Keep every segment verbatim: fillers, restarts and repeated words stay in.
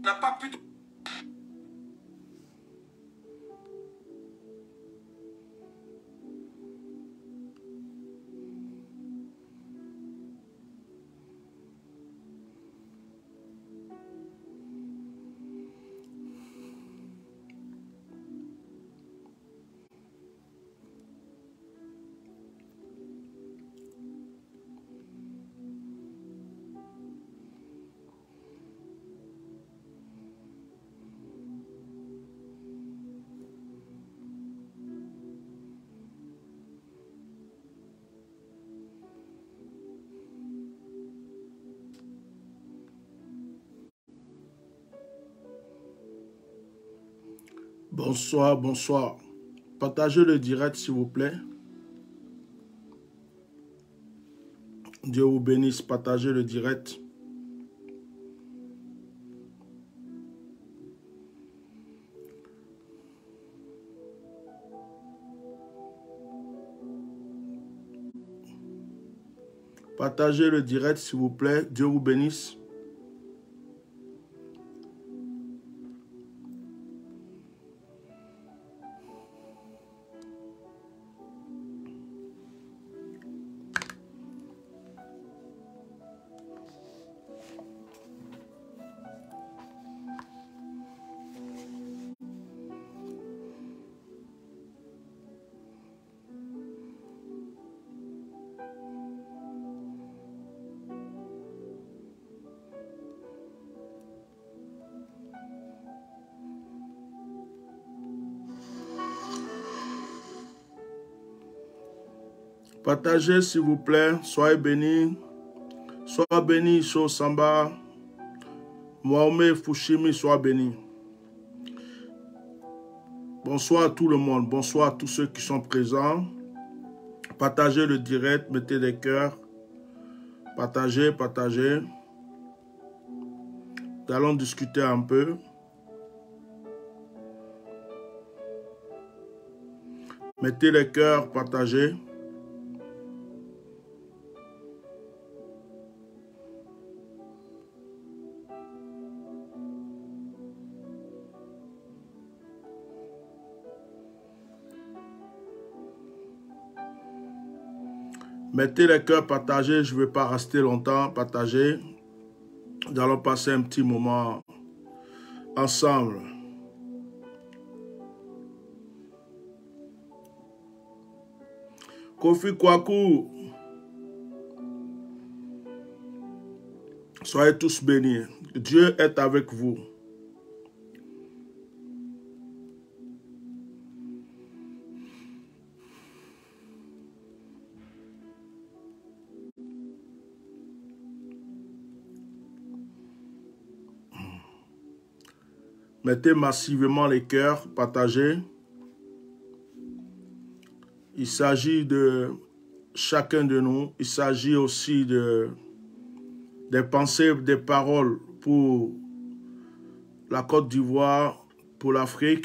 n'a pas pu... Bonsoir, bonsoir. Partagez le direct, s'il vous plaît. Dieu vous bénisse. Partagez le direct. Partagez le direct, s'il vous plaît. Dieu vous bénisse. Partagez, s'il vous plaît. Soyez bénis. Sois béni, Cho Samba. Mohamed Fouchimi, sois béni. Bonsoir à tout le monde. Bonsoir à tous ceux qui sont présents. Partagez le direct. Mettez des cœurs. Partagez, partagez. Nous allons discuter un peu. Mettez les cœurs, partagez. Mettez les cœurs, partagez. Je ne vais pas rester longtemps. Partagez. Nous allons passer un petit moment ensemble. Kofi Kwaku. Soyez tous bénis. Dieu est avec vous. Mettez massivement les cœurs, partagez. Il s'agit de chacun de nous. Il s'agit aussi de des pensées, des paroles pour la Côte d'Ivoire, pour l'Afrique.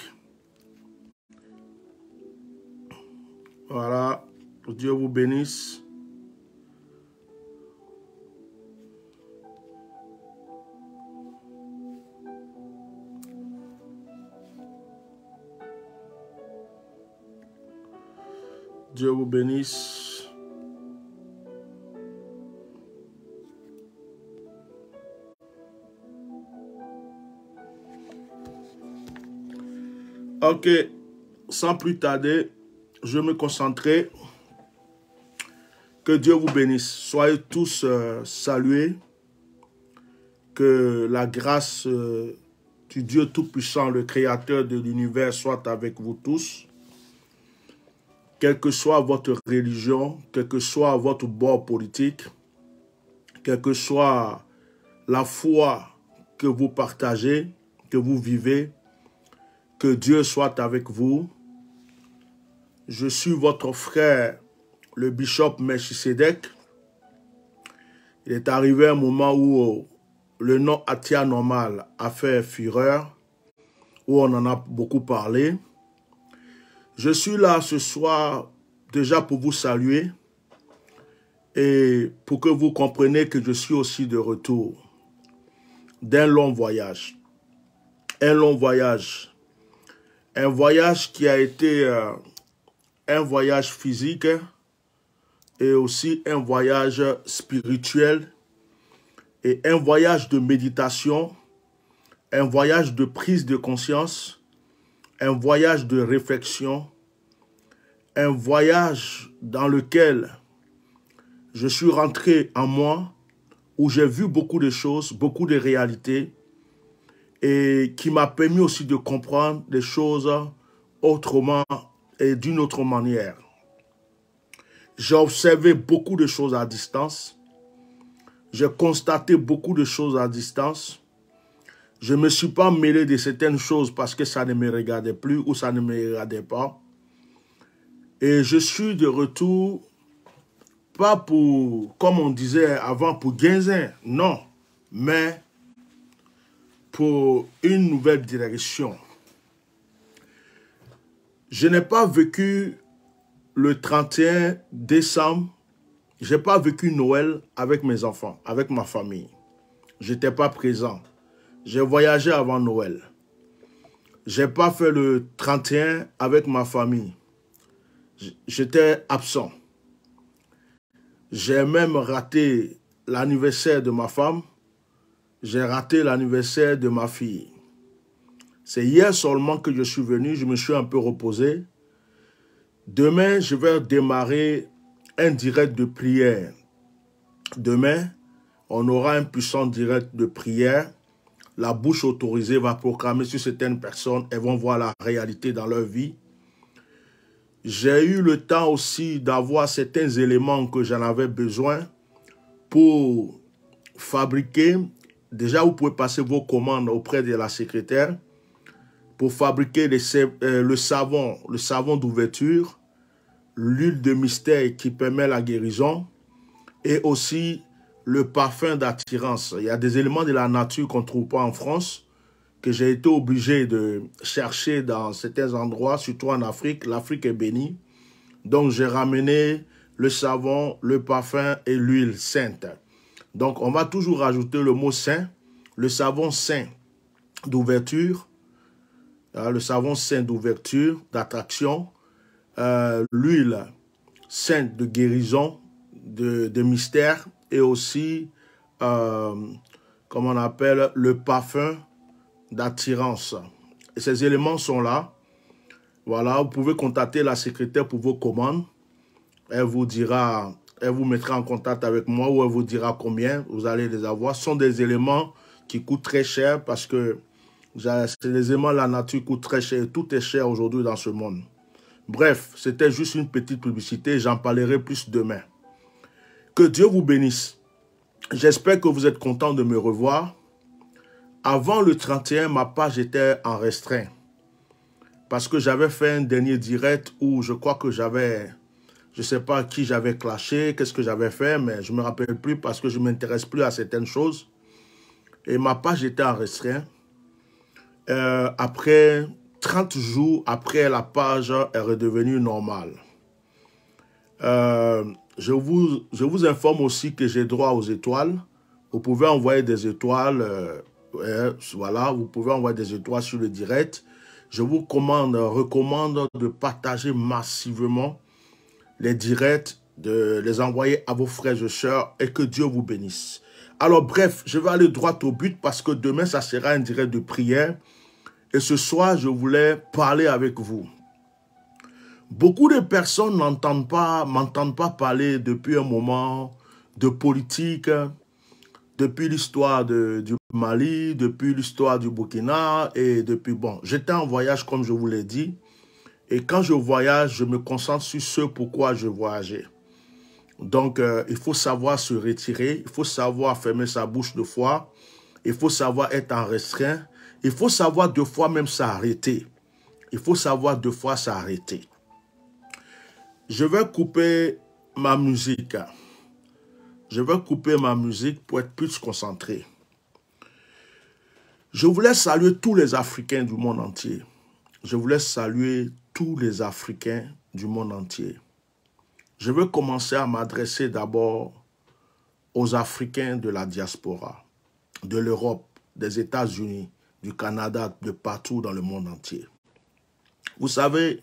Voilà. Dieu vous bénisse. Dieu vous bénisse. Ok, sans plus tarder, je vais me concentrer. Que Dieu vous bénisse. Soyez tous euh, salués. Que la grâce euh, du Dieu Tout-Puissant, le Créateur de l'univers, soit avec vous tous. Quelle que soit votre religion, quel que soit votre bord politique, quelle que soit la foi que vous partagez, que vous vivez, que Dieu soit avec vous. Je suis votre frère, le bishop Melchisedec. Il est arrivé un moment où le nom Atia Normal a fait fureur, où on en a beaucoup parlé. Je suis là ce soir déjà pour vous saluer et pour que vous compreniez que je suis aussi de retour d'un long voyage. un long voyage. Un voyage qui a été euh, un voyage physique et aussi un voyage spirituel et un voyage de méditation, un voyage de prise de conscience, un voyage de réflexion, un voyage dans lequel je suis rentré en moi, où j'ai vu beaucoup de choses, beaucoup de réalités, et qui m'a permis aussi de comprendre les choses autrement et d'une autre manière. J'ai observé beaucoup de choses à distance. J'ai constaté beaucoup de choses à distance. Je ne me suis pas mêlé de certaines choses parce que ça ne me regardait plus ou ça ne me regardait pas. Et je suis de retour, pas pour, comme on disait avant, pour Guinzin, non, mais pour une nouvelle direction. Je n'ai pas vécu le trente et un décembre, je n'ai pas vécu Noël avec mes enfants, avec ma famille. Je n'étais pas présent. J'ai voyagé avant Noël. Je n'ai pas fait le trente et un avec ma famille. J'étais absent. J'ai même raté l'anniversaire de ma femme. J'ai raté l'anniversaire de ma fille. C'est hier seulement que je suis venu, je me suis un peu reposé. Demain, je vais démarrer un direct de prière. Demain, on aura un puissant direct de prière. La bouche autorisée va proclamer sur certaines personnes, elles vont voir la réalité dans leur vie. J'ai eu le temps aussi d'avoir certains éléments que j'en avais besoin pour fabriquer. Déjà, vous pouvez passer vos commandes auprès de la secrétaire pour fabriquer les, euh, le savon, le savon d'ouverture, l'huile de mystère qui permet la guérison et aussi le parfum d'attirance. Il y a des éléments de la nature qu'on ne trouve pas en France, que j'ai été obligé de chercher dans certains endroits, surtout en Afrique. L'Afrique est bénie. Donc, j'ai ramené le savon, le parfum et l'huile sainte. Donc, on va toujours rajouter le mot saint, le savon saint d'ouverture, euh, le savon saint d'ouverture, d'attraction, euh, l'huile sainte de guérison, de, de mystère et aussi, euh, comme on appelle, le parfum d'attirance. Et ces éléments sont là. Voilà, vous pouvez contacter la secrétaire pour vos commandes. Elle vous dira, elle vous mettra en contact avec moi ou elle vous dira combien vous allez les avoir. Ce sont des éléments qui coûtent très cher parce que c'est des éléments, la nature coûte très cher. Tout est cher aujourd'hui dans ce monde. Bref, c'était juste une petite publicité. J'en parlerai plus demain. Que Dieu vous bénisse. J'espère que vous êtes content de me revoir. Avant le trente et un, ma page était en restreint. Parce que j'avais fait un dernier direct où je crois que j'avais, je ne sais pas qui j'avais clashé, qu'est-ce que j'avais fait, mais je ne me rappelle plus parce que je ne m'intéresse plus à certaines choses. Et ma page était en restreint. Euh, après trente jours, après la page est redevenue normale. Euh, je, vous, je vous informe aussi que j'ai droit aux étoiles. Vous pouvez envoyer des étoiles. Euh, euh, voilà, vous pouvez envoyer des étoiles sur le direct. Je vous commande, recommande de partager massivement les directs, de les envoyer à vos frères et sœurs et que Dieu vous bénisse. Alors bref, je vais aller droit au but parce que demain, ça sera un direct de prière. Et ce soir, je voulais parler avec vous. Beaucoup de personnes n'entendent pas, m'entendent pas parler depuis un moment de politique, depuis l'histoire du Mali, depuis l'histoire du Burkina et depuis, bon, j'étais en voyage comme je vous l'ai dit. Et quand je voyage, je me concentre sur ce pourquoi je voyageais. Donc, euh, il faut savoir se retirer, il faut savoir fermer sa bouche deux fois, il faut savoir être en restreint, il faut savoir deux fois même s'arrêter. Il faut savoir deux fois s'arrêter. Je vais couper ma musique. Je vais couper ma musique pour être plus concentré. Je voulais saluer tous les Africains du monde entier. Je voulais saluer tous les Africains du monde entier. Je veux commencer à m'adresser d'abord aux Africains de la diaspora, de l'Europe, des États-Unis, du Canada, de partout dans le monde entier. Vous savez,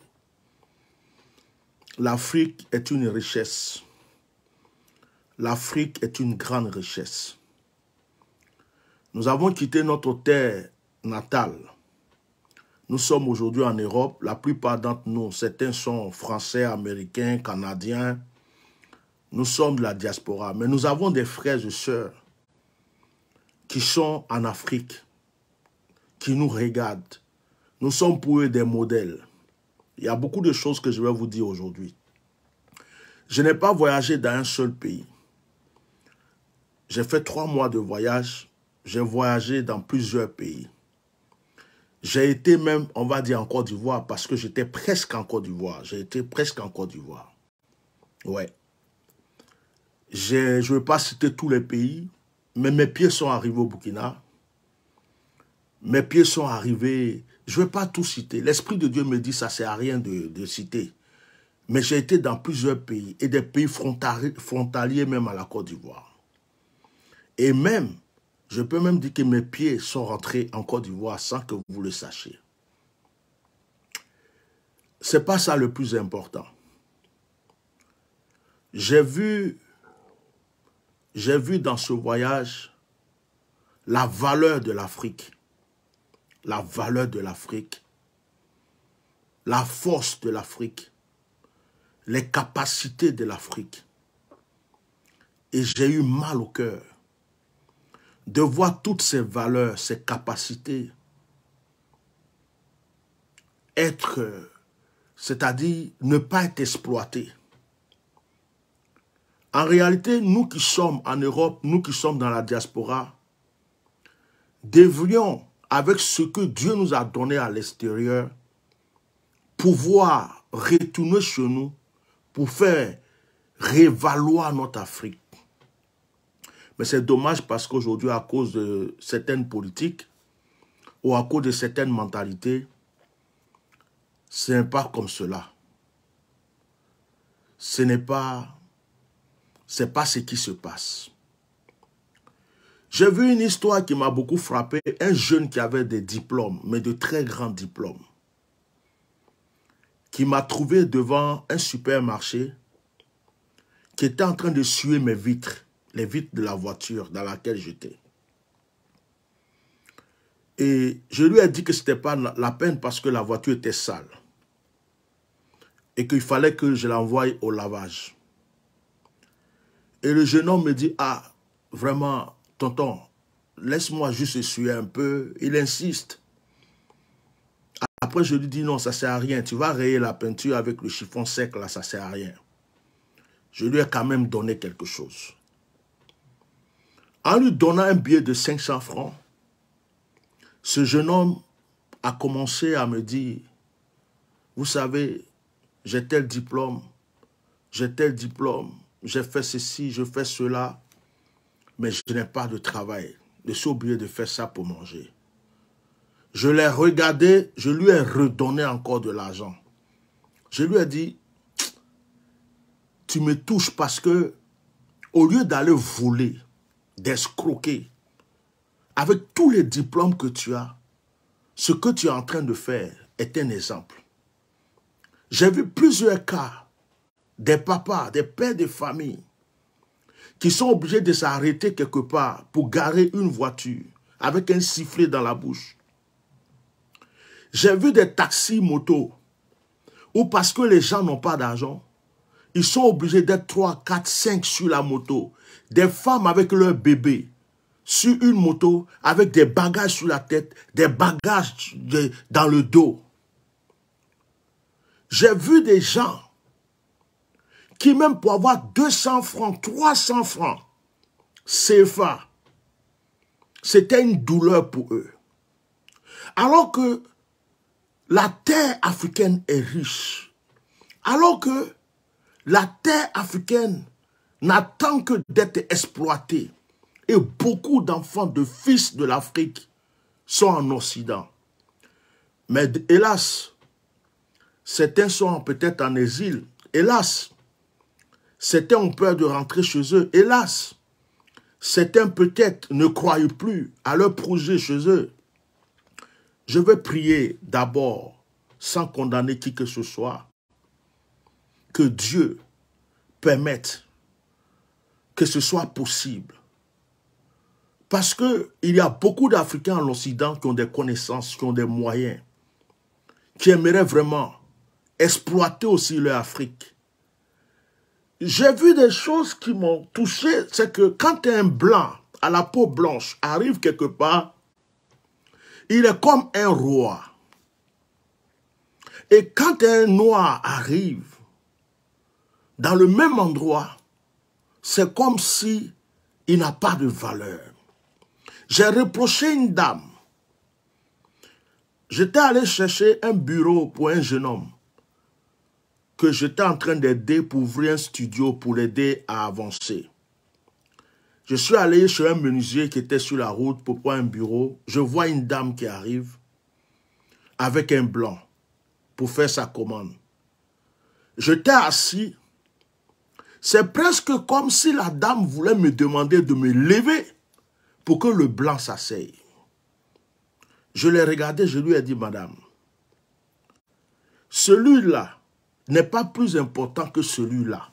l'Afrique est une richesse. L'Afrique est une grande richesse. Nous avons quitté notre terre natale. Nous sommes aujourd'hui en Europe. La plupart d'entre nous, certains sont français, américains, canadiens. Nous sommes de la diaspora. Mais nous avons des frères et sœurs qui sont en Afrique, qui nous regardent. Nous sommes pour eux des modèles. Il y a beaucoup de choses que je vais vous dire aujourd'hui. Je n'ai pas voyagé dans un seul pays. J'ai fait trois mois de voyage. J'ai voyagé dans plusieurs pays. J'ai été même, on va dire, en Côte d'Ivoire parce que j'étais presque en Côte d'Ivoire. J'ai été presque en Côte d'Ivoire. Ouais. Je ne vais pas citer tous les pays, mais mes pieds sont arrivés au Burkina. Mes pieds sont arrivés, je ne vais pas tout citer. L'Esprit de Dieu me dit, ça ne sert à rien de, de citer. Mais j'ai été dans plusieurs pays, et des pays frontaliers, frontaliers même à la Côte d'Ivoire. Et même, je peux même dire que mes pieds sont rentrés en Côte d'Ivoire sans que vous le sachiez. Ce n'est pas ça le plus important. J'ai vu, j'ai vu dans ce voyage la valeur de l'Afrique. La valeur de l'Afrique. La force de l'Afrique. Les capacités de l'Afrique. Et j'ai eu mal au cœur de voir toutes ces valeurs, ces capacités être, c'est-à-dire ne pas être exploitées. En réalité, nous qui sommes en Europe, nous qui sommes dans la diaspora, devrions, avec ce que Dieu nous a donné à l'extérieur, pouvoir retourner chez nous pour faire révaloir notre Afrique. Mais c'est dommage parce qu'aujourd'hui, à cause de certaines politiques ou à cause de certaines mentalités, ce n'est pas comme cela. Ce n'est pas, c'est pas ce qui se passe. J'ai vu une histoire qui m'a beaucoup frappé. Un jeune qui avait des diplômes, mais de très grands diplômes, qui m'a trouvé devant un supermarché, qui était en train de suer mes vitres, les vitres de la voiture dans laquelle j'étais. Et je lui ai dit que ce n'était pas la peine parce que la voiture était sale. Et qu'il fallait que je l'envoie au lavage. Et le jeune homme me dit, ah, vraiment, tonton, laisse-moi juste essuyer un peu. Il insiste. Après, je lui dis, non, ça ne sert à rien. Tu vas rayer la peinture avec le chiffon sec, là, ça ne sert à rien. Je lui ai quand même donné quelque chose. En lui donnant un billet de cinq cents francs, ce jeune homme a commencé à me dire, vous savez, j'ai tel diplôme, j'ai tel diplôme, j'ai fait ceci, je fais cela, mais je n'ai pas de travail. Je suis obligé de faire ça pour manger. Je l'ai regardé, je lui ai redonné encore de l'argent. Je lui ai dit, tu me touches parce que, au lieu d'aller voler, d'escroquer, avec tous les diplômes que tu as, ce que tu es en train de faire est un exemple. J'ai vu plusieurs cas, des papas, des pères de famille, qui sont obligés de s'arrêter quelque part pour garer une voiture avec un sifflet dans la bouche. J'ai vu des taxis motos où parce que les gens n'ont pas d'argent, ils sont obligés d'être trois, quatre, cinq sur la moto. Des femmes avec leurs bébés sur une moto avec des bagages sur la tête, des bagages de, dans le dos. J'ai vu des gens qui même pour avoir deux cents francs, trois cents francs, C F A, c'était une douleur pour eux. Alors que la terre africaine est riche, alors que la terre africaine n'attend que d'être exploitée, et beaucoup d'enfants, de fils de l'Afrique sont en Occident. Mais hélas, certains sont peut-être en exil. Hélas, certains ont peur de rentrer chez eux. Hélas, certains peut-être ne croient plus à leur projet chez eux. je vais prier d'abord, sans condamner qui que ce soit, que Dieu permette que ce soit possible. Parce qu'il y a beaucoup d'Africains en Occident qui ont des connaissances, qui ont des moyens, qui aimeraient vraiment exploiter aussi leur Afrique. J'ai vu des choses qui m'ont touché, c'est que quand un blanc à la peau blanche arrive quelque part, il est comme un roi. Et quand un noir arrive dans le même endroit, c'est comme si il n'a pas de valeur. J'ai reproché une dame. J'étais allé chercher un bureau pour un jeune homme que j'étais en train d'aider pour ouvrir un studio pour l'aider à avancer. Je suis allé chez un menuisier qui était sur la route pour prendre un bureau. Je vois une dame qui arrive avec un blanc pour faire sa commande. J'étais assis. C'est presque comme si la dame voulait me demander de me lever pour que le blanc s'asseye. Je l'ai regardé, je lui ai dit, madame, celui-là n'est pas plus important que celui-là.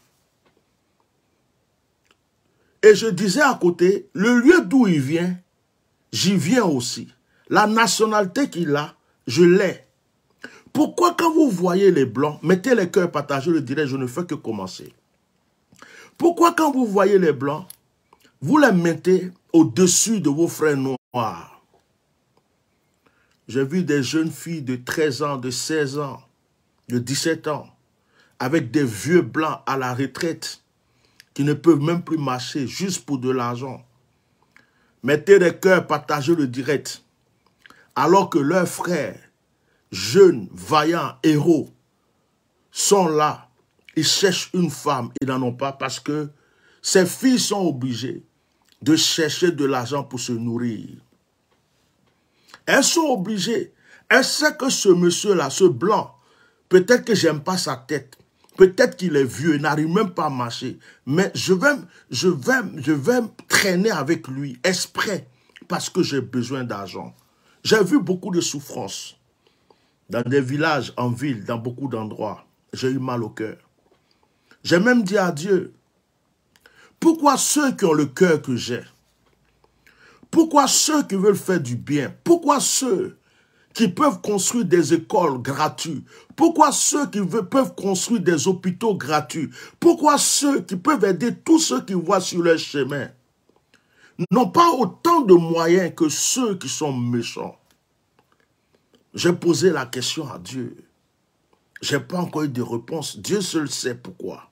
Et je disais à côté, le lieu d'où il vient, j'y viens aussi. La nationalité qu'il a, je l'ai. Pourquoi quand vous voyez les blancs, mettez les cœurs partagés, je dirais, je ne fais que commencer. Pourquoi quand vous voyez les blancs, vous les mettez au-dessus de vos frères noirs? J'ai vu des jeunes filles de treize ans, de seize ans, de dix-sept ans, avec des vieux blancs à la retraite, qui ne peuvent même plus marcher juste pour de l'argent. Mettez les cœurs partagés le direct, alors que leurs frères, jeunes, vaillants, héros, sont là. Ils cherchent une femme, ils n'en ont pas parce que ces filles sont obligées de chercher de l'argent pour se nourrir. Elles sont obligées. Elles savent que ce monsieur-là, ce blanc, peut-être que j'aime pas sa tête. Peut-être qu'il est vieux, il n'arrive même pas à marcher. Mais je vais, je vais, je vais traîner avec lui, exprès, parce que j'ai besoin d'argent. J'ai vu beaucoup de souffrances dans des villages, en ville, dans beaucoup d'endroits. J'ai eu mal au cœur. J'ai même dit à Dieu, pourquoi ceux qui ont le cœur que j'ai? Pourquoi ceux qui veulent faire du bien? Pourquoi ceux qui peuvent construire des écoles gratuites? Pourquoi ceux qui veulent, peuvent construire des hôpitaux gratuits? Pourquoi ceux qui peuvent aider tous ceux qui voient sur leur chemin n'ont pas autant de moyens que ceux qui sont méchants? J'ai posé la question à Dieu. Je n'ai pas encore eu de réponse. Dieu seul sait pourquoi.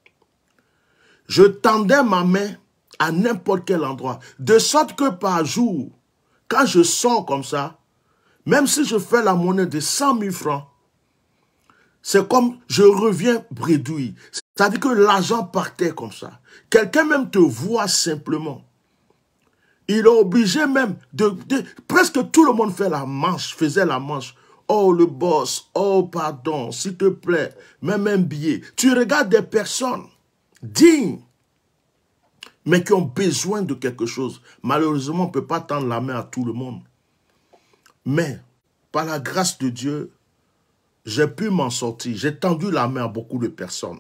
Je tendais ma main à n'importe quel endroit. De sorte que par jour, quand je sors comme ça, même si je fais la monnaie de cent mille francs, c'est comme je reviens bredouille. C'est-à-dire que l'argent partait comme ça. Quelqu'un même te voit simplement. Il est obligé même de, de... Presque tout le monde fait la manche, faisait la manche. Oh, le boss, oh, pardon, s'il te plaît, même un billet. Tu regardes des personnes dignes, mais qui ont besoin de quelque chose. Malheureusement, on ne peut pas tendre la main à tout le monde. Mais, par la grâce de Dieu, j'ai pu m'en sortir. J'ai tendu la main à beaucoup de personnes.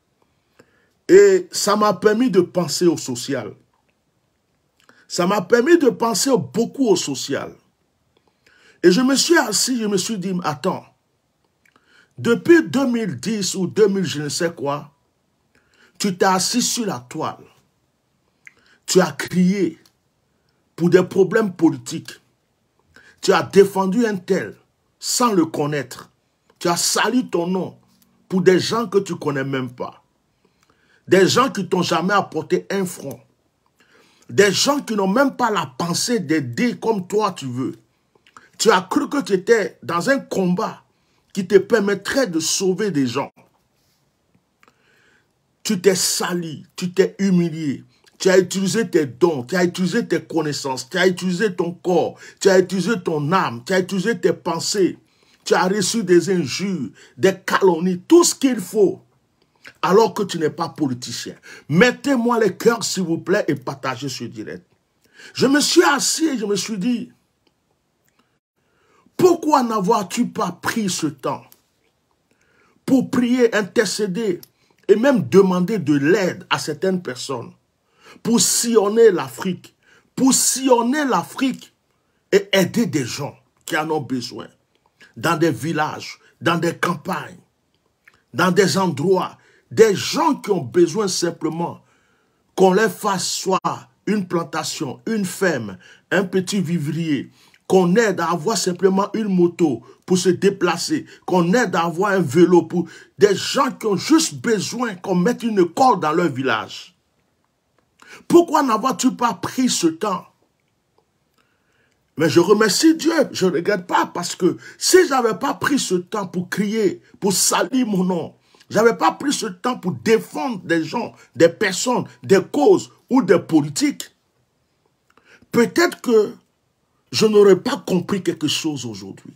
Et ça m'a permis de penser au social. Ça m'a permis de penser beaucoup au social. Et je me suis assis, je me suis dit, attends, depuis deux mille dix ou deux mille, je ne sais quoi, tu t'es assis sur la toile. Tu as crié pour des problèmes politiques. Tu as défendu un tel sans le connaître. Tu as sali ton nom pour des gens que tu ne connais même pas. Des gens qui t'ont jamais apporté un franc. Des gens qui n'ont même pas la pensée d'aider comme toi tu veux. Tu as cru que tu étais dans un combat qui te permettrait de sauver des gens. Tu t'es sali, tu t'es humilié. Tu as utilisé tes dons, tu as utilisé tes connaissances, tu as utilisé ton corps, tu as utilisé ton âme, tu as utilisé tes pensées. Tu as reçu des injures, des calomnies, tout ce qu'il faut. Alors que tu n'es pas politicien. Mettez-moi les cœurs, s'il vous plaît, et partagez ce direct. Je me suis assis et je me suis dit, Pourquoi n'avoir-tu pas pris ce temps pour prier, intercéder et même demander de l'aide à certaines personnes pour sillonner l'Afrique, pour sillonner l'Afrique et aider des gens qui en ont besoin, dans des villages, dans des campagnes, dans des endroits, des gens qui ont besoin simplement qu'on leur fasse soit une plantation, une ferme, un petit vivrier, qu'on aide à avoir simplement une moto pour se déplacer, qu'on aide à avoir un vélo pour des gens qui ont juste besoin qu'on mette une école dans leur village. Pourquoi n'avoir-tu pas pris ce temps? Mais je remercie Dieu, je ne regrette pas, parce que si je n'avais pas pris ce temps pour crier, pour salir mon nom, je n'avais pas pris ce temps pour défendre des gens, des personnes, des causes ou des politiques, peut-être que je n'aurais pas compris quelque chose aujourd'hui.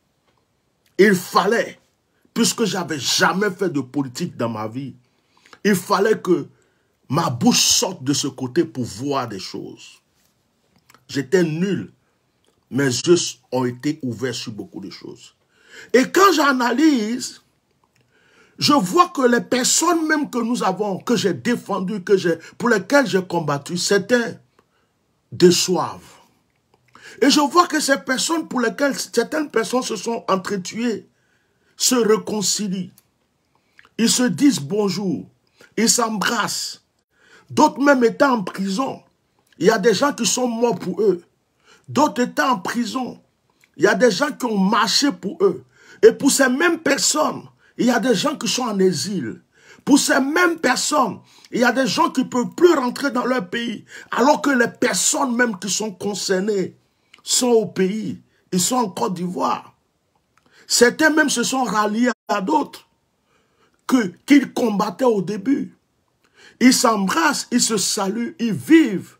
Il fallait, puisque je n'avais jamais fait de politique dans ma vie, il fallait que ma bouche sorte de ce côté pour voir des choses. J'étais nul. Mes yeux ont été ouverts sur beaucoup de choses. Et quand j'analyse, je vois que les personnes même que nous avons, que j'ai défendues, que j'ai, pour lesquelles j'ai combattu, certains déçoivent. Et je vois que ces personnes pour lesquelles certaines personnes se sont entretuées, se réconcilient. Ils se disent bonjour, ils s'embrassent. D'autres même étant en prison, il y a des gens qui sont morts pour eux. D'autres étant en prison, il y a des gens qui ont marché pour eux. Et pour ces mêmes personnes, il y a des gens qui sont en exil. Pour ces mêmes personnes, il y a des gens qui ne peuvent plus rentrer dans leur pays. Alors que les personnes même qui sont concernées sont au pays. Ils sont en Côte d'Ivoire. Certains même se sont ralliés à d'autres que qu'ils combattaient au début. Ils s'embrassent, ils se saluent, ils vivent.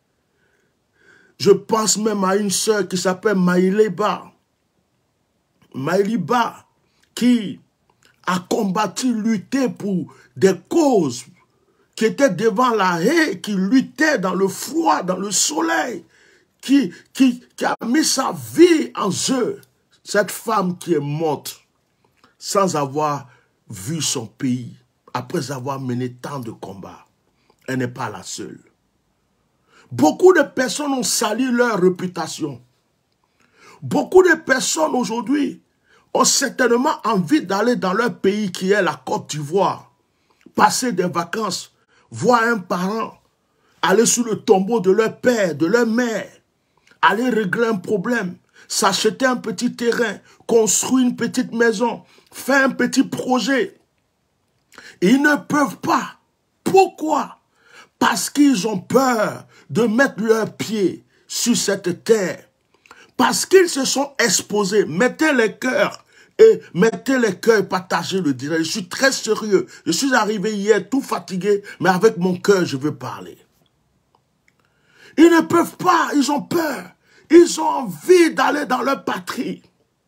Je pense même à une sœur qui s'appelle Maïliba. Maïliba, qui a combattu, lutté pour des causes qui étaient devant la haie, qui luttait dans le froid, dans le soleil, qui, qui, qui a mis sa vie en jeu. Cette femme qui est morte sans avoir vu son pays, après avoir mené tant de combats. Elle n'est pas la seule. Beaucoup de personnes ont sali leur réputation. Beaucoup de personnes aujourd'hui ont certainement envie d'aller dans leur pays qui est la Côte d'Ivoire, passer des vacances, voir un parent, aller sur le tombeau de leur père, de leur mère, aller régler un problème, s'acheter un petit terrain, construire une petite maison, faire un petit projet. Ils ne peuvent pas. Pourquoi? Parce qu'ils ont peur de mettre leurs pieds sur cette terre. Parce qu'ils se sont exposés. Mettez les cœurs et mettez les cœurs, partagez le direct. Je suis très sérieux. Je suis arrivé hier tout fatigué, mais avec mon cœur, je veux parler. Ils ne peuvent pas, ils ont peur. Ils ont envie d'aller dans leur patrie.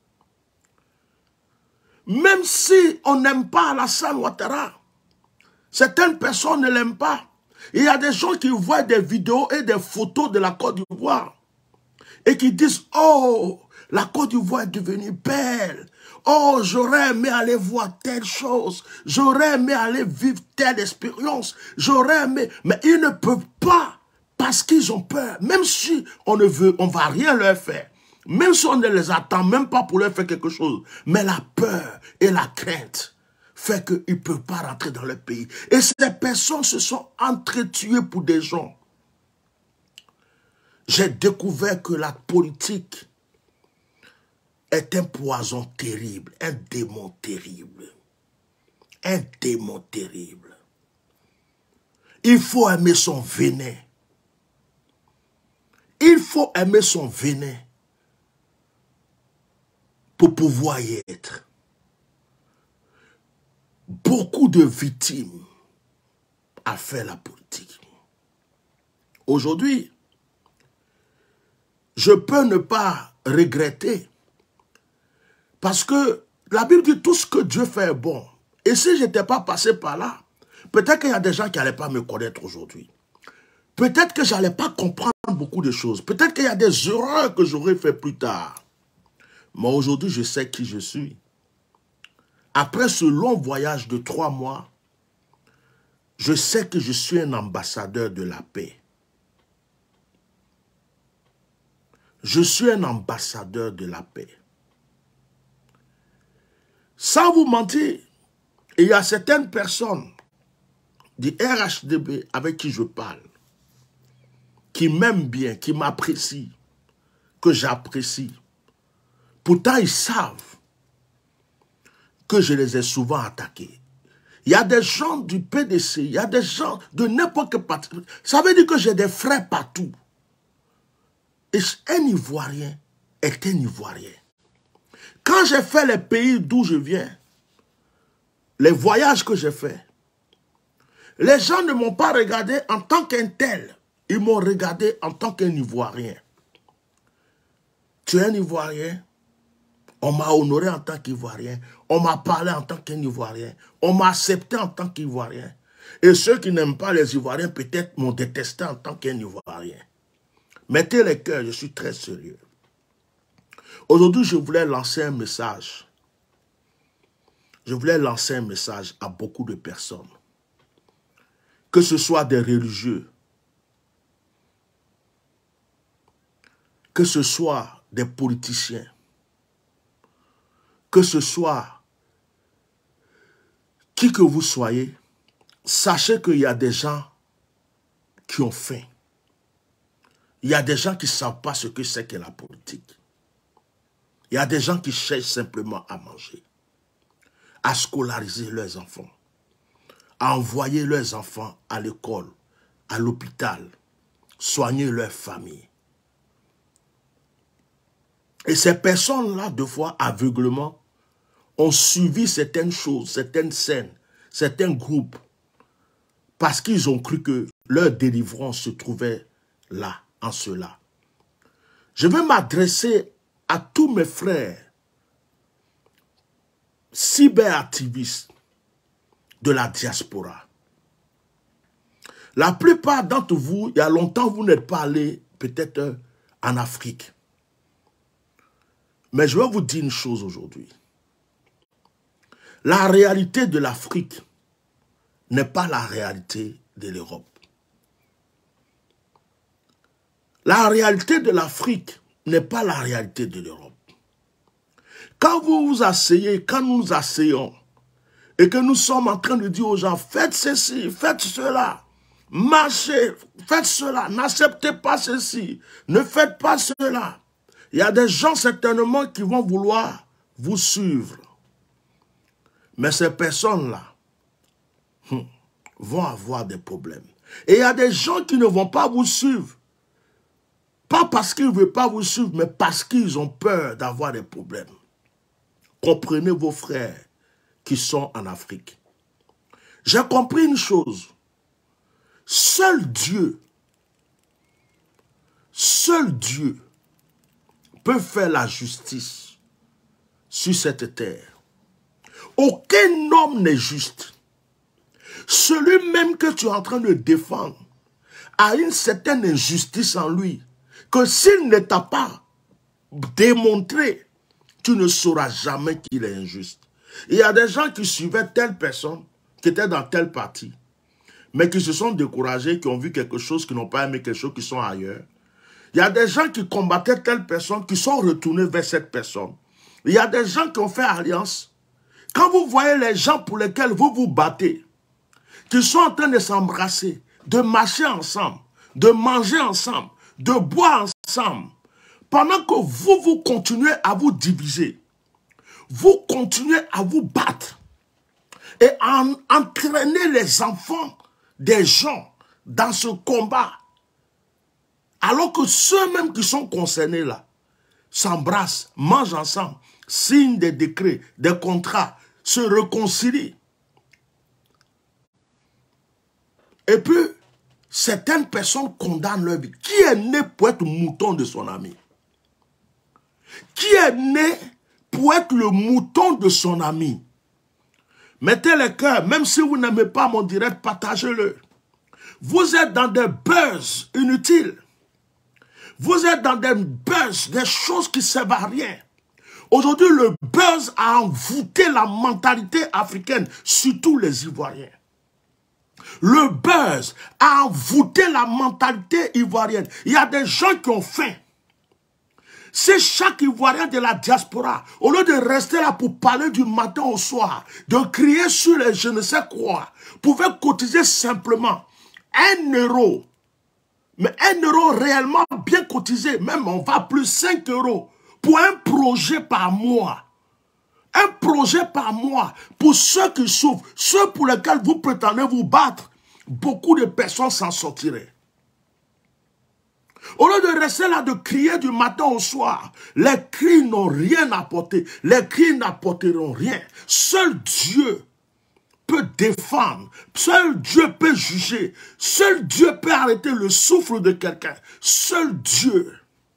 Même si on n'aime pas Alassane Ouattara, certaines personnes ne l'aiment pas. Il y a des gens qui voient des vidéos et des photos de la Côte d'Ivoire et qui disent « Oh, la Côte d'Ivoire est devenue belle. Oh, j'aurais aimé aller voir telle chose. J'aurais aimé aller vivre telle expérience. J'aurais aimé... » Mais ils ne peuvent pas parce qu'ils ont peur. Même si on ne veut, on ne va rien leur faire. Même si on ne les attend même pas pour leur faire quelque chose. Mais la peur et la crainte fait qu'ils ne peuvent pas rentrer dans leur pays. Et ces personnes se sont entretuées pour des gens. J'ai découvert que la politique est un poison terrible, un démon terrible. Un démon terrible. Il faut aimer son venin. Il faut aimer son venin pour pouvoir y être. Beaucoup de victimes a fait la politique. Aujourd'hui, je peux ne pas regretter parce que la Bible dit tout ce que Dieu fait est bon. Et si je n'étais pas passé par là, peut-être qu'il y a des gens qui n'allaient pas me connaître aujourd'hui. Peut-être que je n'allais pas comprendre beaucoup de choses. Peut-être qu'il y a des erreurs que j'aurais fait plus tard. Mais aujourd'hui, je sais qui je suis. Après ce long voyage de trois mois, je sais que je suis un ambassadeur de la paix. Je suis un ambassadeur de la paix. Sans vous mentir, il y a certaines personnes du R H D B avec qui je parle, qui m'aiment bien, qui m'apprécient, que j'apprécie. Pourtant, ils savent que je les ai souvent attaqués. Il y a des gens du P D C, il y a des gens de n'importe quel parti. Ça veut dire que j'ai des frères partout. Et un Ivoirien est un Ivoirien. Quand j'ai fait les pays d'où je viens, les voyages que j'ai faits, les gens ne m'ont pas regardé en tant qu'un tel. Ils m'ont regardé en tant qu'un Ivoirien. Tu es un Ivoirien? On m'a honoré en tant qu'Ivoirien. On m'a parlé en tant qu'un Ivoirien. On m'a accepté en tant qu'Ivoirien. Et ceux qui n'aiment pas les Ivoiriens, peut-être m'ont détesté en tant qu'un Ivoirien. Mettez les cœurs, je suis très sérieux. Aujourd'hui, je voulais lancer un message. Je voulais lancer un message à beaucoup de personnes. Que ce soit des religieux, que ce soit des politiciens, que ce soit qui que vous soyez, sachez qu'il y a des gens qui ont faim. Il y a des gens qui ne savent pas ce que c'est que la politique. Il y a des gens qui cherchent simplement à manger, à scolariser leurs enfants, à envoyer leurs enfants à l'école, à l'hôpital, soigner leur famille. Et ces personnes-là, deux fois aveuglement, ont suivi certaines choses, certaines scènes, certains groupes, parce qu'ils ont cru que leur délivrance se trouvait là, en cela. Je veux m'adresser à tous mes frères cyberactivistes de la diaspora. La plupart d'entre vous, il y a longtemps, vous n'êtes pas allés peut-être en Afrique. Mais je vais vous dire une chose aujourd'hui. La réalité de l'Afrique n'est pas la réalité de l'Europe. La réalité de l'Afrique n'est pas la réalité de l'Europe. Quand vous vous asseyez, quand nous nous asseyons, et que nous sommes en train de dire aux gens, faites ceci, faites cela, marchez, faites cela, n'acceptez pas ceci, ne faites pas cela. Il y a des gens certainement qui vont vouloir vous suivre. Mais ces personnes-là hum, vont avoir des problèmes. Et il y a des gens qui ne vont pas vous suivre. Pas parce qu'ils ne veulent pas vous suivre, mais parce qu'ils ont peur d'avoir des problèmes. Comprenez vos frères qui sont en Afrique. J'ai compris une chose. Seul Dieu, seul Dieu peut faire la justice sur cette terre. Aucun homme n'est juste. Celui même que tu es en train de défendre a une certaine injustice en lui, que s'il ne t'a pas démontré, tu ne sauras jamais qu'il est injuste. Il y a des gens qui suivaient telle personne, qui était dans tel parti, mais qui se sont découragés, qui ont vu quelque chose, qui n'ont pas aimé quelque chose, qui sont ailleurs. Il y a des gens qui combattaient telle personne, qui sont retournés vers cette personne. Il y a des gens qui ont fait alliance. Quand vous voyez les gens pour lesquels vous vous battez, qui sont en train de s'embrasser, de marcher ensemble, de manger ensemble, de boire ensemble, pendant que vous, vous continuez à vous diviser, vous continuez à vous battre et à en, entraîner les enfants des gens dans ce combat, alors que ceux-mêmes qui sont concernés là s'embrassent, mangent ensemble, signent des décrets, des contrats, se réconcilient. Et puis, certaines personnes condamnent leur vie. Qui est né pour être mouton de son ami? Qui est né pour être le mouton de son ami? Mettez le cœur, même si vous n'aimez pas mon direct, partagez-le. Vous êtes dans des buzz inutiles. Vous êtes dans des buzz, des choses qui ne servent à rien. Aujourd'hui, le buzz a envoûté la mentalité africaine, surtout les Ivoiriens. Le buzz a envoûté la mentalité ivoirienne. Il y a des gens qui ont faim. C'est chaque Ivoirien de la diaspora, au lieu de rester là pour parler du matin au soir, de crier sur les je ne sais quoi, pouvait cotiser simplement un euro. Mais un euro réellement bien cotisé, même on va plus cinq euros pour un projet par mois. Un projet par mois pour ceux qui souffrent, ceux pour lesquels vous prétendez vous battre, beaucoup de personnes s'en sortiraient. Au lieu de rester là de crier du matin au soir, les cris n'ont rien apporté. Les cris n'apporteront rien. Seul Dieu peut défendre. Seul Dieu peut juger. Seul Dieu peut arrêter le souffle de quelqu'un. Seul Dieu.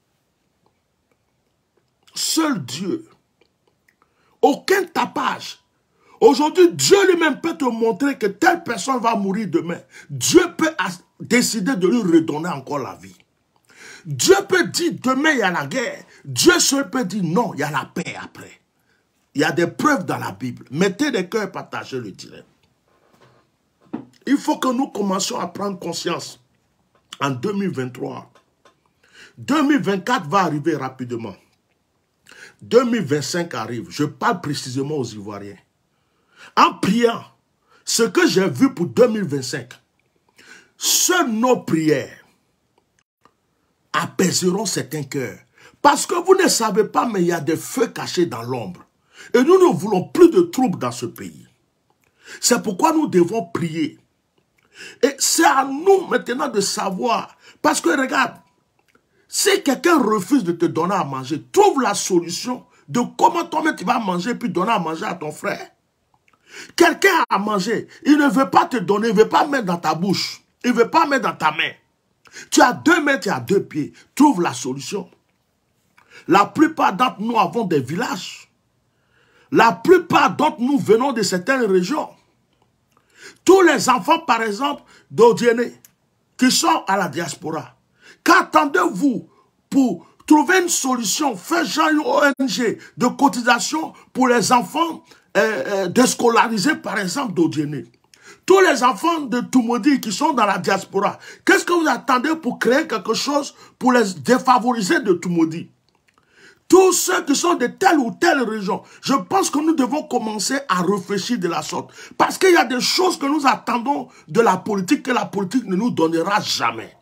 Seul Dieu. Aucun tapage. Aujourd'hui, Dieu lui-même peut te montrer que telle personne va mourir demain. Dieu peut décider de lui redonner encore la vie. Dieu peut dire demain il y a la guerre. Dieu seul peut dire non, il y a la paix après. Il y a des preuves dans la Bible. Mettez des cœurs partagés le direct. Il faut que nous commencions à prendre conscience. En deux mille vingt-trois, deux mille vingt-quatre va arriver rapidement. deux mille vingt-cinq arrive. Je parle précisément aux Ivoiriens. En priant, ce que j'ai vu pour deux mille vingt-cinq, seules nos prières apaiseront certains cœurs. Parce que vous ne savez pas, mais il y a des feux cachés dans l'ombre. Et nous ne voulons plus de troubles dans ce pays. C'est pourquoi nous devons prier. Et c'est à nous maintenant de savoir. Parce que regarde, si quelqu'un refuse de te donner à manger, trouve la solution de comment toi-même tu vas manger puis donner à manger à ton frère. Quelqu'un a mangé, il ne veut pas te donner, il ne veut pas mettre dans ta bouche, il ne veut pas mettre dans ta main. Tu as deux mains, tu as deux pieds. Trouve la solution. La plupart d'entre nous avons des villages. La plupart d'entre nous venons de certaines régions. Tous les enfants, par exemple, d'Odiéné, qui sont à la diaspora, qu'attendez-vous pour trouver une solution, faire genre une O N G de cotisation pour les enfants euh, euh, déscolarisés, par exemple, d'Odiéné? Tous les enfants de Toumoudi qui sont dans la diaspora, qu'est-ce que vous attendez pour créer quelque chose pour les défavoriser de Toumoudi? Tous ceux qui sont de telle ou telle région, je pense que nous devons commencer à réfléchir de la sorte. Parce qu'il y a des choses que nous attendons de la politique que la politique ne nous donnera jamais.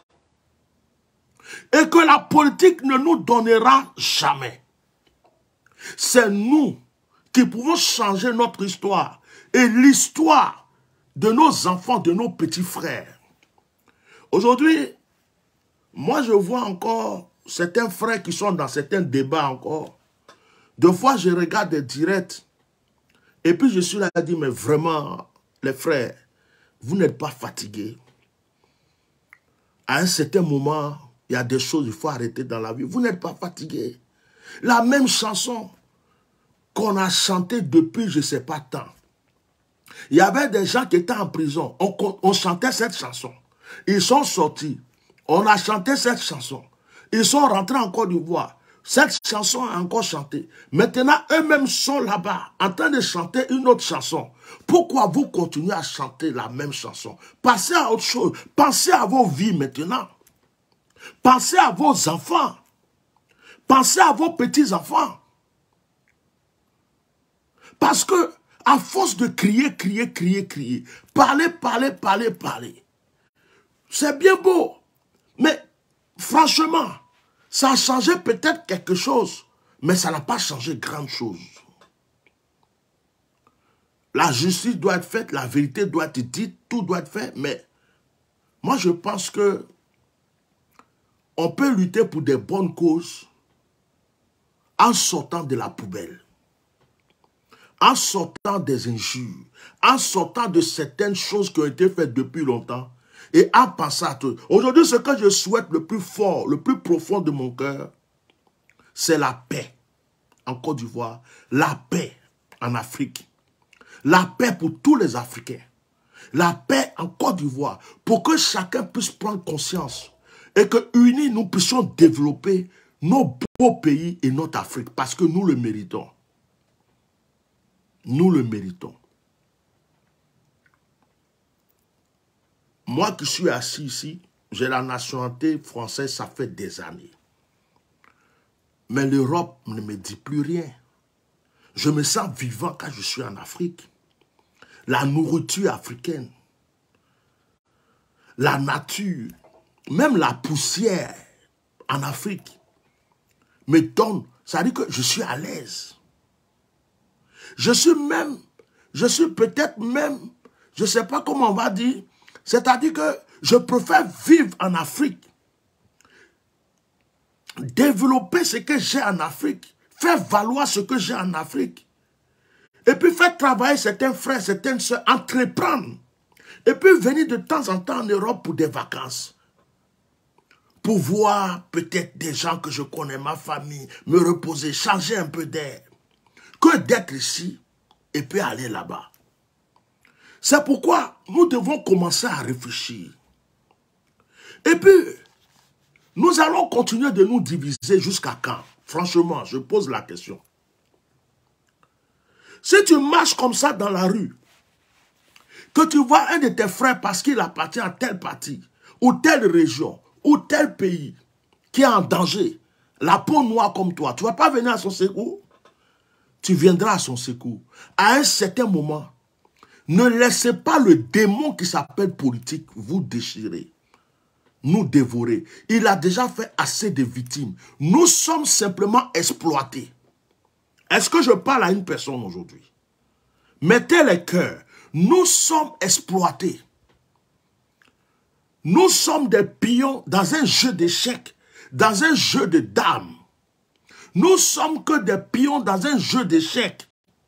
Et que la politique ne nous donnera jamais. C'est nous qui pouvons changer notre histoire et l'histoire de nos enfants, de nos petits frères. Aujourd'hui, moi je vois encore certains frères qui sont dans certains débats encore. Deux fois je regarde des directs et puis je suis là à dire, mais vraiment, les frères, vous n'êtes pas fatigués. À un certain moment, il y a des choses qu'il faut arrêter dans la vie. Vous n'êtes pas fatigués. La même chanson qu'on a chantée depuis je ne sais pas tant. Il y avait des gens qui étaient en prison. On, on chantait cette chanson. Ils sont sortis. On a chanté cette chanson. Ils sont rentrés en Côte d'Ivoire. Cette chanson est encore chantée. Maintenant, eux-mêmes sont là-bas, en train de chanter une autre chanson. Pourquoi vous continuez à chanter la même chanson? Passez à autre chose. Pensez à vos vies maintenant. Pensez à vos enfants. Pensez à vos petits-enfants. Parce que à force de crier, crier, crier, crier, parler, parler, parler, parler, c'est bien beau. Mais franchement, ça a changé peut-être quelque chose, mais ça n'a pas changé grand chose. La justice doit être faite, la vérité doit être dite, tout doit être fait, mais moi je pense que on peut lutter pour des bonnes causes en sortant de la poubelle. En sortant des injures, en sortant de certaines choses qui ont été faites depuis longtemps, et en pensant à tout. Aujourd'hui, ce que je souhaite le plus fort, le plus profond de mon cœur, c'est la paix en Côte d'Ivoire, la paix en Afrique, la paix pour tous les Africains, la paix en Côte d'Ivoire, pour que chacun puisse prendre conscience et que unis, nous puissions développer nos beaux pays et notre Afrique, parce que nous le méritons. Nous le méritons. Moi qui suis assis ici, j'ai la nationalité française, ça fait des années. Mais l'Europe ne me dit plus rien. Je me sens vivant quand je suis en Afrique. La nourriture africaine, la nature, même la poussière en Afrique me donne, ça dit que je suis à l'aise. Je suis même, je suis peut-être même, je ne sais pas comment on va dire, c'est-à-dire que je préfère vivre en Afrique, développer ce que j'ai en Afrique, faire valoir ce que j'ai en Afrique, et puis faire travailler certains frères, certaines soeurs, entreprendre, et puis venir de temps en temps en Europe pour des vacances, pour voir peut-être des gens que je connais, ma famille, me reposer, changer un peu d'air, que d'être ici et puis aller là-bas. C'est pourquoi nous devons commencer à réfléchir. Et puis, nous allons continuer de nous diviser jusqu'à quand? Franchement, je pose la question. Si tu marches comme ça dans la rue, que tu vois un de tes frères parce qu'il appartient à tel parti, ou telle région, ou tel pays, qui est en danger, la peau noire comme toi, tu ne vas pas venir à son secours? Tu viendras à son secours. À un certain moment, ne laissez pas le démon qui s'appelle politique vous déchirer, nous dévorer. Il a déjà fait assez de victimes. Nous sommes simplement exploités. Est-ce que je parle à une personne aujourd'hui? Mettez les cœurs. Nous sommes exploités. Nous sommes des pions dans un jeu d'échecs, dans un jeu de dames. Nous sommes que des pions dans un jeu d'échecs.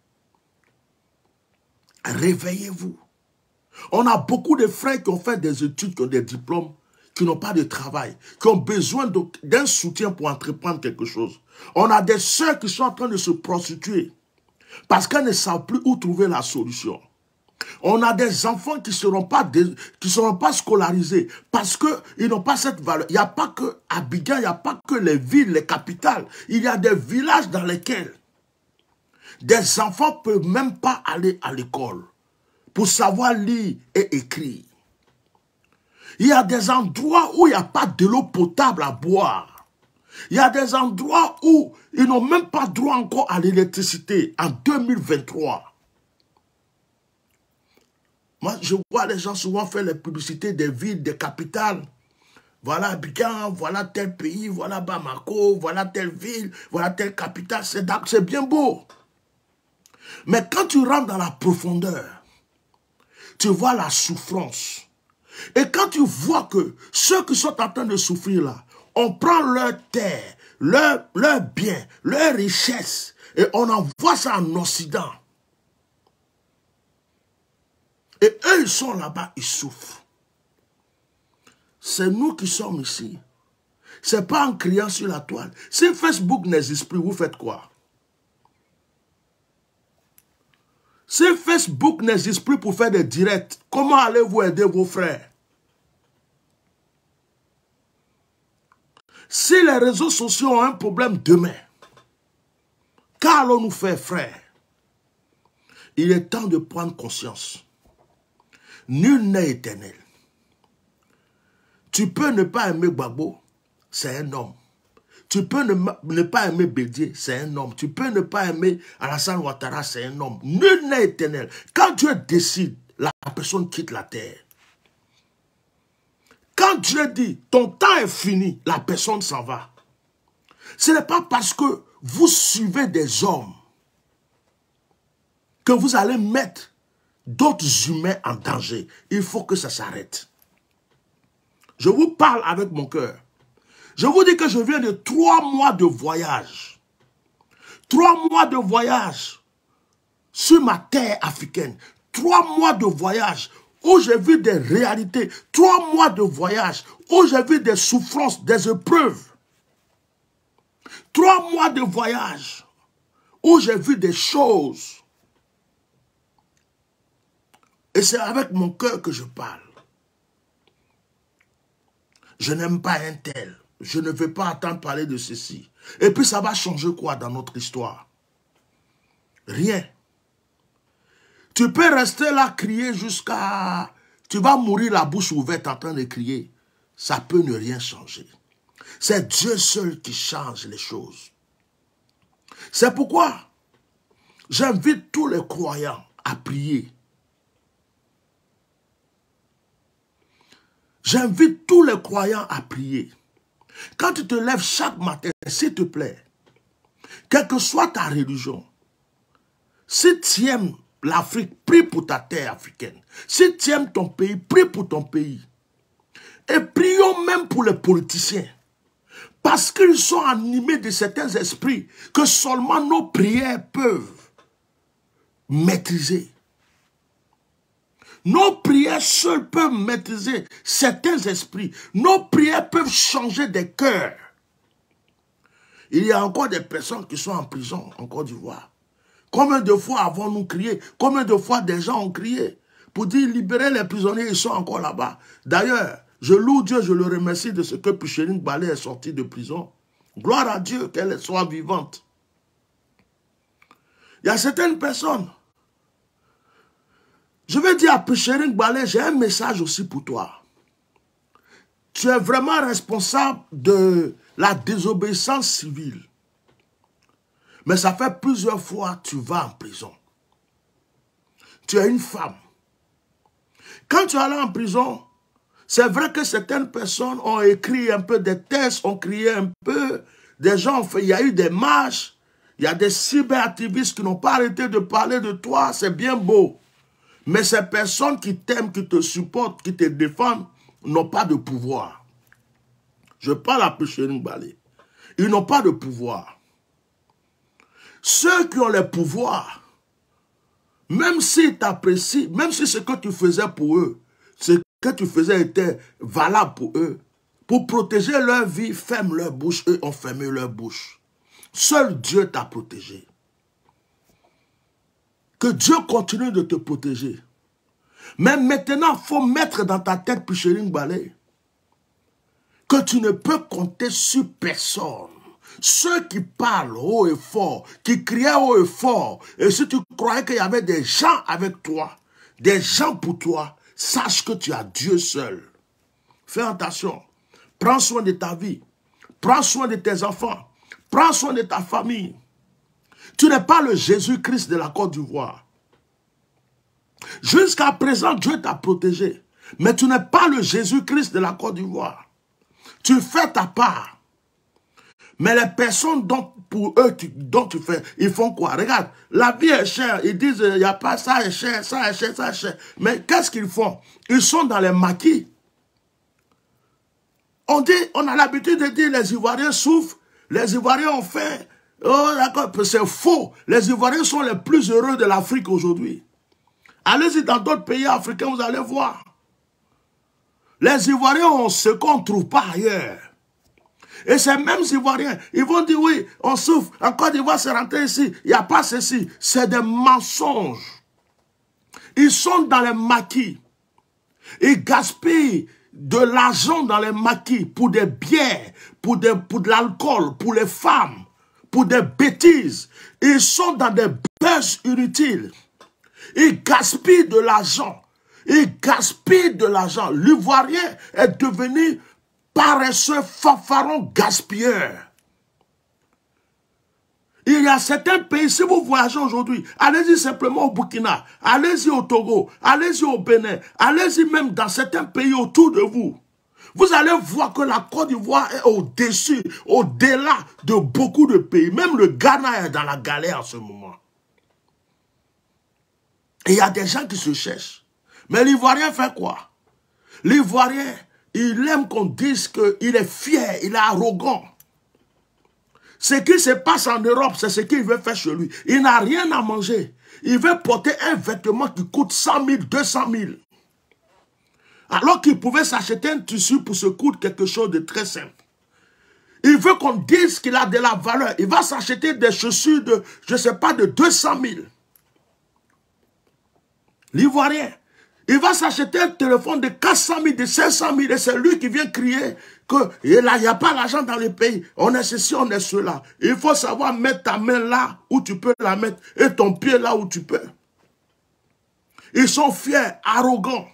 Réveillez-vous. On a beaucoup de frères qui ont fait des études, qui ont des diplômes, qui n'ont pas de travail, qui ont besoin d'un soutien pour entreprendre quelque chose. On a des sœurs qui sont en train de se prostituer parce qu'elles ne savent plus où trouver la solution. On a des enfants qui ne seront pas, qui seront pas scolarisés parce qu'ils n'ont pas cette valeur. Il n'y a pas que Abidjan, il n'y a pas que les villes, les capitales. Il y a des villages dans lesquels des enfants ne peuvent même pas aller à l'école pour savoir lire et écrire. Il y a des endroits où il n'y a pas de l'eau potable à boire. Il y a des endroits où ils n'ont même pas droit encore à l'électricité en deux mille vingt-trois. Moi, je vois les gens souvent faire les publicités des villes, des capitales. Voilà Abidjan, voilà tel pays, voilà Bamako, voilà telle ville, voilà telle capitale. C'est bien beau. Mais quand tu rentres dans la profondeur, tu vois la souffrance. Et quand tu vois que ceux qui sont en train de souffrir là, on prend leur terre, leur, leur bien, leur richesse, et on envoie ça en Occident. Et eux, ils sont là-bas, ils souffrent. C'est nous qui sommes ici. Ce n'est pas en criant sur la toile. Si Facebook n'existe plus, vous faites quoi? Si Facebook n'existe plus pour faire des directs, comment allez-vous aider vos frères? Si les réseaux sociaux ont un problème demain, qu'allons-nous faire, frères? Il est temps de prendre conscience. Nul n'est éternel. Tu peux ne pas aimer Gbagbo, c'est un homme. Tu peux ne, ne pas aimer Bédié, c'est un homme. Tu peux ne pas aimer Alassane Ouattara, c'est un homme. Nul n'est éternel. Quand Dieu décide, la personne quitte la terre. Quand Dieu dit, ton temps est fini, la personne s'en va. Ce n'est pas parce que vous suivez des hommes que vous allez mettre d'autres humains en danger. Il faut que ça s'arrête. Je vous parle avec mon cœur. Je vous dis que je viens de trois mois de voyage. Trois mois de voyage sur ma terre africaine. Trois mois de voyage où j'ai vu des réalités. Trois mois de voyage où j'ai vu des souffrances, des épreuves. Trois mois de voyage où j'ai vu des choses. Et c'est avec mon cœur que je parle. Je n'aime pas un tel. Je ne veux pas attendre parler de ceci. Et puis ça va changer quoi dans notre histoire? Rien. Tu peux rester là, crier jusqu'à... Tu vas mourir la bouche ouverte en train de crier. Ça peut ne rien changer. C'est Dieu seul qui change les choses. C'est pourquoi j'invite tous les croyants à prier. J'invite tous les croyants à prier. Quand tu te lèves chaque matin, s'il te plaît, quelle que soit ta religion, si tu aimes l'Afrique, prie pour ta terre africaine. Si tu aimes ton pays, prie pour ton pays. Et prions même pour les politiciens. Parce qu'ils sont animés de certains esprits que seulement nos prières peuvent maîtriser. Nos prières seules peuvent maîtriser certains esprits. Nos prières peuvent changer des cœurs. Il y a encore des personnes qui sont en prison en Côte d'Ivoire. Combien de fois avons-nous crié? Combien de fois des gens ont crié pour dire libérer les prisonniers, ils sont encore là-bas. D'ailleurs, je loue Dieu, je le remercie de ce que Picheline Balé est sortie de prison. Gloire à Dieu, qu'elle soit vivante. Il y a certaines personnes. Je vais dire à Picheline Balé, j'ai un message aussi pour toi. Tu es vraiment responsable de la désobéissance civile. Mais ça fait plusieurs fois que tu vas en prison. Tu es une femme. Quand tu es allé en prison, c'est vrai que certaines personnes ont écrit un peu des textes, ont crié un peu, des gens ont fait, il y a eu des marches, il y a des cyberactivistes qui n'ont pas arrêté de parler de toi, c'est bien beau. Mais ces personnes qui t'aiment, qui te supportent, qui te défendent, n'ont pas de pouvoir. Je parle à Picheline Balé. Ils n'ont pas de pouvoir. Ceux qui ont le pouvoir, même s'ils t'apprécient, même si ce que tu faisais pour eux, ce que tu faisais était valable pour eux, pour protéger leur vie, ferme leur bouche, eux ont fermé leur bouche. Seul Dieu t'a protégé. Que Dieu continue de te protéger. Mais maintenant, il faut mettre dans ta tête, Picheline Balé, que tu ne peux compter sur personne. Ceux qui parlent haut et fort, qui criaient haut et fort, et si tu croyais qu'il y avait des gens avec toi, des gens pour toi, sache que tu as Dieu seul. Fais attention. Prends soin de ta vie. Prends soin de tes enfants. Prends soin de ta famille. Tu n'es pas le Jésus-Christ de la Côte d'Ivoire. Jusqu'à présent, Dieu t'a protégé. Mais tu n'es pas le Jésus-Christ de la Côte d'Ivoire. Tu fais ta part. Mais les personnes dont, pour eux, tu, dont tu fais, ils font quoi? Regarde, la vie est chère. Ils disent, il n'y a pas ça est cher, ça est cher, ça est cher. Mais qu'est-ce qu'ils font? Ils sont dans les maquis. On dit, on a l'habitude de dire, les Ivoiriens souffrent, les Ivoiriens ont fait. Oh, d'accord, c'est faux. Les Ivoiriens sont les plus heureux de l'Afrique aujourd'hui. Allez-y dans d'autres pays africains, vous allez voir. Les Ivoiriens ont ce qu'on ne trouve pas ailleurs. Et ces mêmes Ivoiriens, ils vont dire, oui, on souffre, en Côte d'Ivoire, c'est rentré ici, il n'y a pas ceci. C'est des mensonges. Ils sont dans les maquis. Ils gaspillent de l'argent dans les maquis pour des bières, pour, des, pour de l'alcool, pour les femmes, pour des bêtises. Ils sont dans des buzz inutiles. Ils gaspillent de l'argent. Ils gaspillent de l'argent. L'Ivoirien est devenu paresseux, fanfaron, gaspilleur. Il y a certains pays, si vous voyagez aujourd'hui, allez-y simplement au Burkina, allez-y au Togo, allez-y au Bénin, allez-y même dans certains pays autour de vous. Vous allez voir que la Côte d'Ivoire est au-dessus, au-delà de beaucoup de pays. Même le Ghana est dans la galère en ce moment. Et il y a des gens qui se cherchent. Mais l'Ivoirien fait quoi? L'Ivoirien, il aime qu'on dise qu'il est fier, il est arrogant. Ce qui se passe en Europe, c'est ce qu'il veut faire chez lui. Il n'a rien à manger. Il veut porter un vêtement qui coûte cent mille, deux cent mille. Alors qu'il pouvait s'acheter un tissu pour se coûter quelque chose de très simple. Il veut qu'on dise qu'il a de la valeur. Il va s'acheter des chaussures de, je ne sais pas, de deux cent mille. L'Ivoirien, Il va s'acheter un téléphone de quatre cent mille, de cinq cent mille, et c'est lui qui vient crier que il n'y a pas l'argent dans le pays. On est ceci, on est cela. Il faut savoir mettre ta main là où tu peux la mettre et ton pied là où tu peux. Ils sont fiers, arrogants.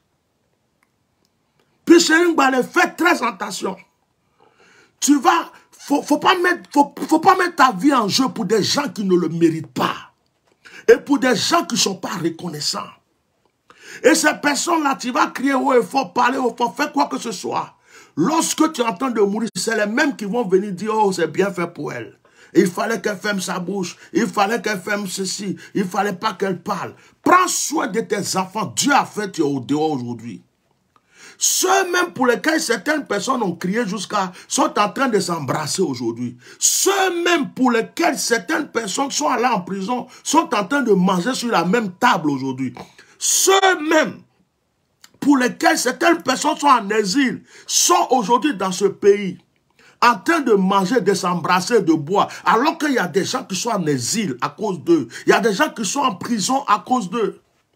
Puis Chéri Ngbale, fais très attention. Tu vas, faut, faut pas mettre, faut, faut pas mettre ta vie en jeu pour des gens qui ne le méritent pas. Et pour des gens qui ne sont pas reconnaissants. Et ces personnes-là, tu vas crier haut et fort, parler haut et fort, faire quoi que ce soit. Lorsque tu es en train de mourir, c'est les mêmes qui vont venir dire, oh, c'est bien fait pour elle. Il fallait qu'elle ferme sa bouche. Il fallait qu'elle ferme ceci. Il ne fallait pas qu'elle parle. Prends soin de tes enfants. Dieu a fait au dehors aujourd'hui. Ceux-mêmes pour lesquels certaines personnes ont crié jusqu'à, sont en train de s'embrasser aujourd'hui. Ceux-mêmes pour lesquels certaines personnes sont allées en prison, sont en train de manger sur la même table aujourd'hui. Ceux-mêmes pour lesquels certaines personnes sont en exil, sont aujourd'hui dans ce pays, en train de manger, de s'embrasser, de boire, alors qu'il y a des gens qui sont en exil à cause d'eux. Il y a des gens qui sont en prison à cause d'eux.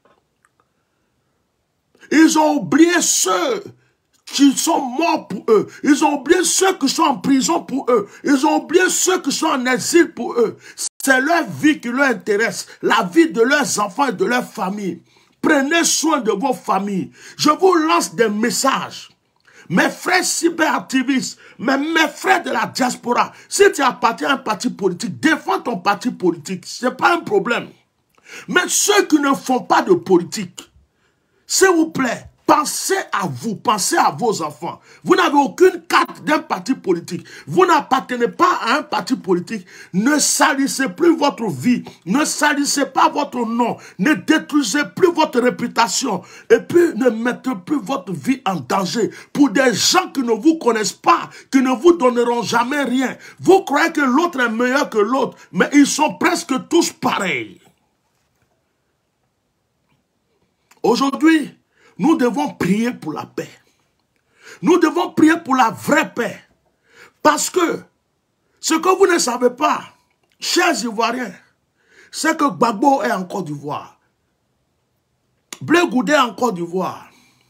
Ils ont oublié ceux qui sont morts pour eux. Ils ont oublié ceux qui sont en prison pour eux. Ils ont oublié ceux qui sont en exil pour eux. C'est leur vie qui leur intéresse, la vie de leurs enfants et de leurs familles. Prenez soin de vos familles. Je vous lance des messages. Mes frères cyberactivistes, mes, mes frères de la diaspora, si tu appartiens à un parti politique, défends ton parti politique. Ce n'est pas un problème. Mais ceux qui ne font pas de politique, s'il vous plaît, pensez à vous, pensez à vos enfants. Vous n'avez aucune carte d'un parti politique. Vous n'appartenez pas à un parti politique. Ne salissez plus votre vie. Ne salissez pas votre nom. Ne détruisez plus votre réputation. Et puis, ne mettez plus votre vie en danger pour des gens qui ne vous connaissent pas, qui ne vous donneront jamais rien. Vous croyez que l'autre est meilleur que l'autre, mais ils sont presque tous pareils. Aujourd'hui, nous devons prier pour la paix. Nous devons prier pour la vraie paix. Parce que ce que vous ne savez pas, chers Ivoiriens, c'est que Gbagbo est en Côte d'Ivoire. Blé Goudé est en Côte d'Ivoire.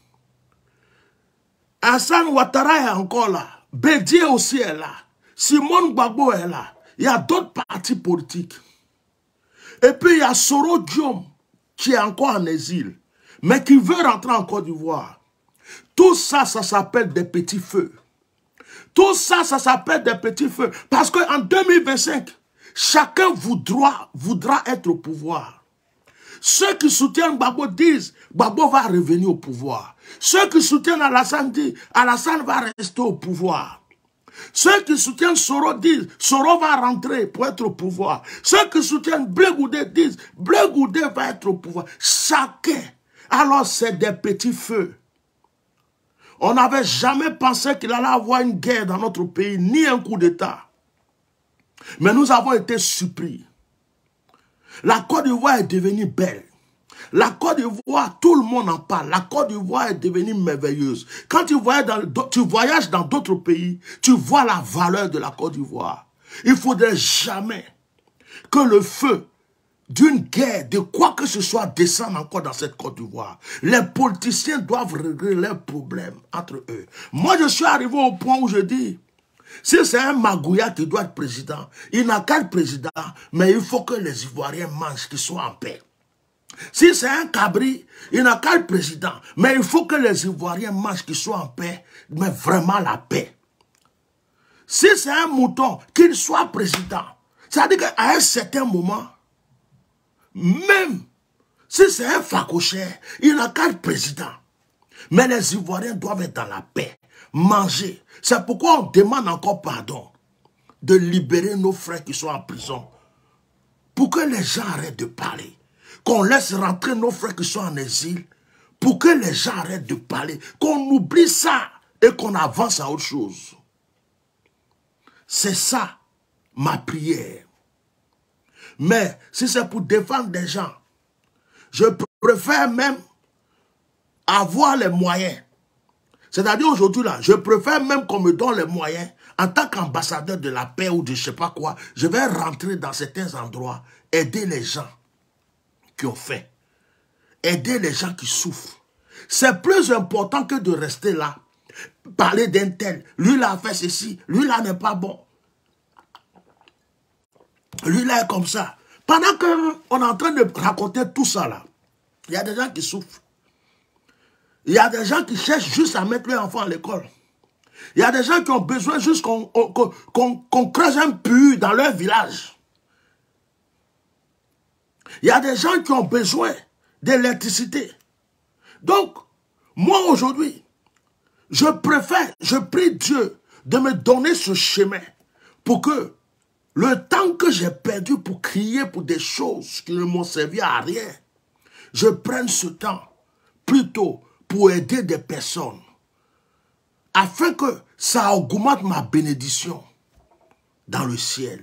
Hassan Ouattara est encore là. Bédié aussi est là. Simone Gbagbo est là. Il y a d'autres partis politiques. Et puis il y a Soro Diom qui est encore en exil, mais qui veut rentrer en Côte d'Ivoire. Tout ça, ça s'appelle des petits feux. Tout ça, ça s'appelle des petits feux. Parce qu'en deux mille vingt-cinq, chacun voudra, voudra être au pouvoir. Ceux qui soutiennent Gbagbo disent, Gbagbo va revenir au pouvoir. Ceux qui soutiennent Alassane disent, Alassane va rester au pouvoir. Ceux qui soutiennent Soro disent, Soro va rentrer pour être au pouvoir. Ceux qui soutiennent Blé Goudé disent, Blé Goudé va être au pouvoir. Chacun. Alors c'est des petits feux. On n'avait jamais pensé qu'il allait avoir une guerre dans notre pays, ni un coup d'État. Mais nous avons été surpris. La Côte d'Ivoire est devenue belle. La Côte d'Ivoire, tout le monde en parle. La Côte d'Ivoire est devenue merveilleuse. Quand tu voyages dans, tu voyages dans d'autres pays, tu vois la valeur de la Côte d'Ivoire. Il ne faudrait jamais que le feu d'une guerre, de quoi que ce soit, descende encore dans cette Côte d'Ivoire. Les politiciens doivent régler leurs problèmes entre eux. Moi, je suis arrivé au point où je dis, si c'est un Magouya qui doit être président, il n'a qu'un président, mais il faut que les Ivoiriens mangent, qu'ils soient en paix. Si c'est un Cabri, il n'a qu'un président, mais il faut que les Ivoiriens mangent, qu'ils soient en paix, mais vraiment la paix. Si c'est un mouton, qu'il soit président, c'est-à-dire qu'à un certain moment, même si c'est un facochère, il n'a qu'un président. Mais les Ivoiriens doivent être dans la paix, manger. C'est pourquoi on demande encore pardon de libérer nos frères qui sont en prison. Pour que les gens arrêtent de parler. Qu'on laisse rentrer nos frères qui sont en exil. Pour que les gens arrêtent de parler. Qu'on oublie ça et qu'on avance à autre chose. C'est ça ma prière. Mais si c'est pour défendre des gens, je préfère même avoir les moyens. C'est-à-dire aujourd'hui, là, je préfère même qu'on me donne les moyens, en tant qu'ambassadeur de la paix ou de je ne sais pas quoi, je vais rentrer dans certains endroits, aider les gens qui ont faim, aider les gens qui souffrent. C'est plus important que de rester là. Parler d'un tel. Lui, là, a fait ceci. Lui, là, n'est pas bon. Lui, là, est comme ça. Pendant qu'on est en train de raconter tout ça, là, il y a des gens qui souffrent. Il y a des gens qui cherchent juste à mettre leurs enfants à l'école. Il y a des gens qui ont besoin juste qu'on qu'on, qu'on, qu'on creuse un puits dans leur village. Il y a des gens qui ont besoin d'électricité. Donc, moi aujourd'hui, je préfère, je prie Dieu de me donner ce chemin pour que le temps que j'ai perdu pour crier pour des choses qui ne m'ont servi à rien, je prenne ce temps plutôt pour aider des personnes afin que ça augmente ma bénédiction dans le ciel.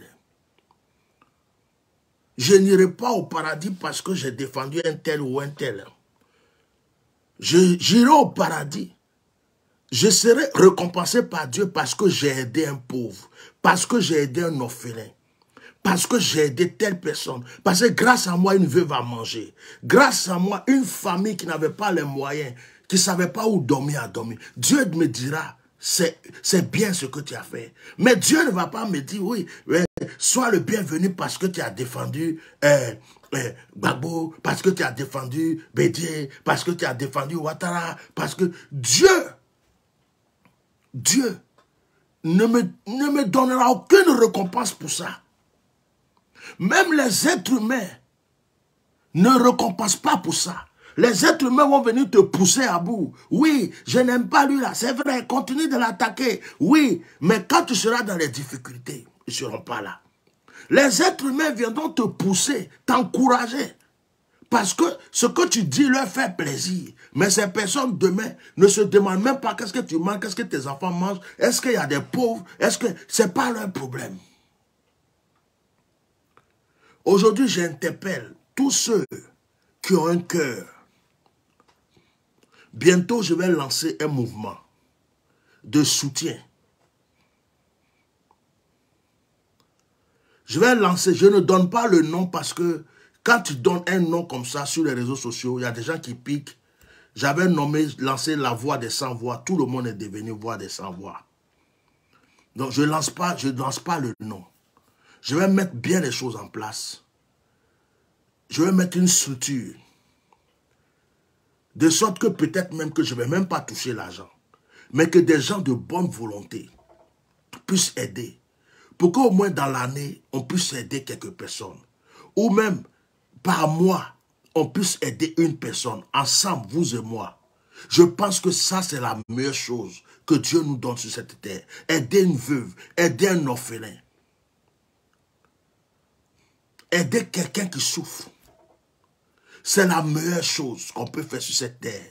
Je n'irai pas au paradis parce que j'ai défendu un tel ou un tel. J'irai au paradis. Je serai récompensé par Dieu parce que j'ai aidé un pauvre, parce que j'ai aidé un orphelin, parce que j'ai aidé telle personne, parce que grâce à moi, une veuve a mangé. Grâce à moi, une famille qui n'avait pas les moyens, qui ne savait pas où dormir, a dormi. Dieu me dira, c'est bien ce que tu as fait. Mais Dieu ne va pas me dire, oui, sois le bienvenu parce que tu as défendu euh, euh, Gbagbo, parce que tu as défendu Bédié, parce que tu as défendu Ouattara, parce que Dieu, Dieu ne me, ne me donnera aucune récompense pour ça. Même les êtres humains ne récompensent pas pour ça. Les êtres humains vont venir te pousser à bout. Oui, je n'aime pas lui là, c'est vrai, continue de l'attaquer. Oui, mais quand tu seras dans les difficultés, ils ne seront pas là. Les êtres humains viendront te pousser, t'encourager. Parce que ce que tu dis leur fait plaisir. Mais ces personnes demain ne se demandent même pas qu'est-ce que tu manges, qu'est-ce que tes enfants mangent, est-ce qu'il y a des pauvres, est-ce que ce n'est pas leur problème. Aujourd'hui, j'interpelle tous ceux qui ont un cœur. Bientôt, je vais lancer un mouvement de soutien. Je vais lancer, je ne donne pas le nom parce que quand tu donnes un nom comme ça sur les réseaux sociaux, il y a des gens qui piquent. J'avais nommé, lancé la voix des sans voix. Tout le monde est devenu voix des sans voix. Donc, je ne lance pas, je lance pas le nom. Je vais mettre bien les choses en place. Je vais mettre une structure. De sorte que peut-être même que je ne vais même pas toucher l'argent. Mais que des gens de bonne volonté puissent aider. Pour qu'au moins dans l'année, on puisse aider quelques personnes. Ou même par mois, on puisse aider une personne. Ensemble, vous et moi. Je pense que ça, c'est la meilleure chose que Dieu nous donne sur cette terre. Aider une veuve, aider un orphelin. Aider quelqu'un qui souffre. C'est la meilleure chose qu'on peut faire sur cette terre.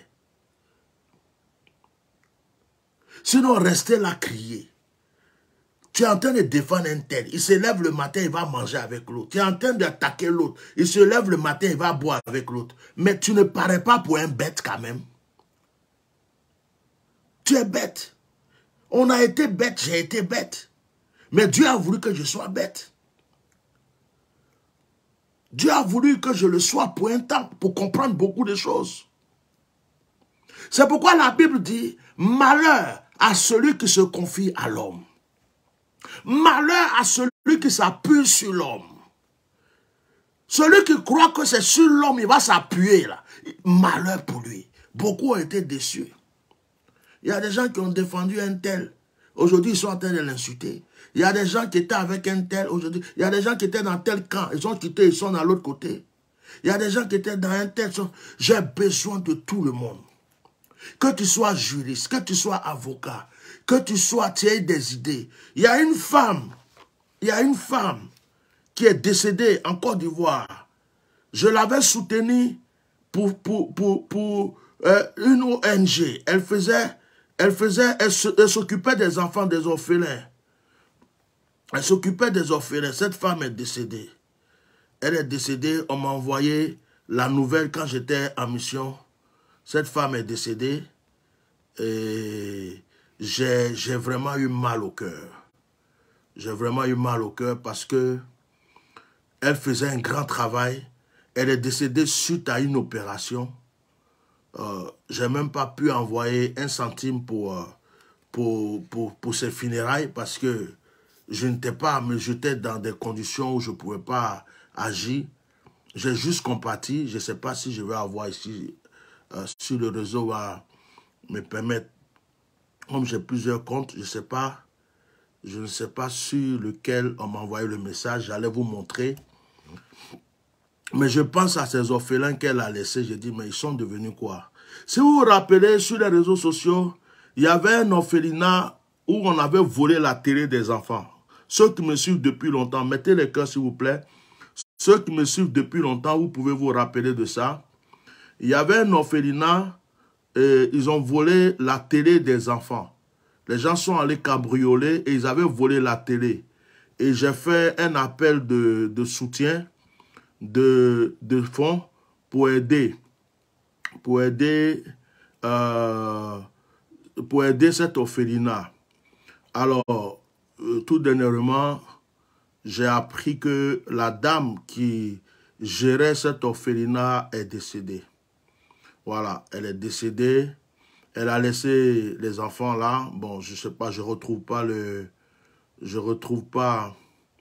Sinon, rester là crier. Tu es en train de défendre un tel. Il se lève le matin, il va manger avec l'autre. Tu es en train d'attaquer l'autre. Il se lève le matin, il va boire avec l'autre. Mais tu ne parais pas pour un bête quand même. Tu es bête. On a été bête, j'ai été bête. Mais Dieu a voulu que je sois bête. Dieu a voulu que je le sois pour un temps, pour comprendre beaucoup de choses. C'est pourquoi la Bible dit, malheur à celui qui se confie à l'homme. Malheur à celui qui s'appuie sur l'homme. Celui qui croit que c'est sur l'homme, il va s'appuyer là. Malheur pour lui. Beaucoup ont été déçus. Il y a des gens qui ont défendu un tel. Aujourd'hui, ils sont en train de l'insulter. Il y a des gens qui étaient avec un tel aujourd'hui. Il y a des gens qui étaient dans tel camp. Ils ont quitté, ils sont dans l'autre côté. Il y a des gens qui étaient dans un tel. J'ai besoin de tout le monde. Que tu sois juriste, que tu sois avocat, que tu sois, tu aies des idées. Il y a une femme, il y a une femme qui est décédée en Côte d'Ivoire. Je l'avais soutenue pour, pour, pour, pour euh, une O N G. Elle faisait, elle faisait, elle s'occupait des enfants, des orphelins. Elle s'occupait des orphelins. Cette femme est décédée. Elle est décédée. On m'a envoyé la nouvelle quand j'étais en mission. Cette femme est décédée. Et j'ai vraiment eu mal au cœur. J'ai vraiment eu mal au cœur parce que elle faisait un grand travail. Elle est décédée suite à une opération. Euh, j'ai même pas pu envoyer un centime pour, euh, pour, pour, pour ces funérailles parce que je n'étais pas, mais j'étais dans des conditions où je ne pouvais pas agir. J'ai juste compati. Je ne sais pas si je vais avoir ici, euh, sur le réseau, va me permettre, comme j'ai plusieurs comptes, je ne sais pas, je ne sais pas sur lequel on m'a envoyé le message, j'allais vous montrer. Mais je pense à ces orphelins qu'elle a laissés, je dis, mais ils sont devenus quoi? Si vous vous rappelez, sur les réseaux sociaux, il y avait un orphelinat où on avait volé la télé des enfants. Ceux qui me suivent depuis longtemps, mettez les cœurs s'il vous plaît. Ceux qui me suivent depuis longtemps, vous pouvez vous rappeler de ça. Il y avait un orphelinat, et ils ont volé la télé des enfants. Les gens sont allés cabrioler et ils avaient volé la télé. Et j'ai fait un appel de, de soutien, de, de fonds pour aider, pour aider, euh, pour aider cet orphelinat. Alors, euh, tout dernièrement, j'ai appris que la dame qui gérait cet orphelinat est décédée. Voilà, elle est décédée. Elle a laissé les enfants là. Bon, je sais pas, je retrouve pas le... Je retrouve pas...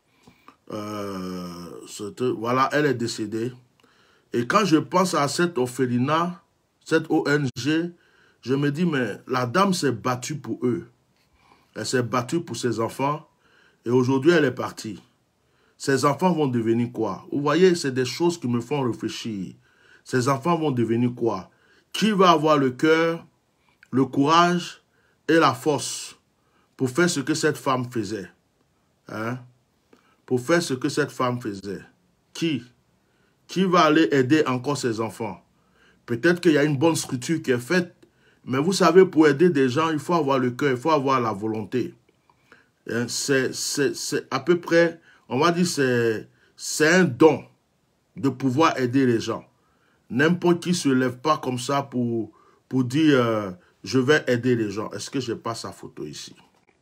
Euh, cette, voilà, elle est décédée. Et quand je pense à cet orphelinat, cette O N G, je me dis, mais la dame s'est battue pour eux. Elle s'est battue pour ses enfants. Et aujourd'hui, elle est partie. Ces enfants vont devenir quoi? Vous voyez, c'est des choses qui me font réfléchir. Ces enfants vont devenir quoi? Qui va avoir le cœur, le courage et la force pour faire ce que cette femme faisait? Hein? Pour faire ce que cette femme faisait. Qui? Qui va aller aider encore ses enfants? Peut-être qu'il y a une bonne structure qui est faite, mais vous savez, pour aider des gens, il faut avoir le cœur, il faut avoir la volonté. Hein? C'est à peu près, on va dire, c'est un don de pouvoir aider les gens. N'importe qui ne se lève pas comme ça pour, pour dire euh, je vais aider les gens. Est-ce que je n'ai pas sa photo ici?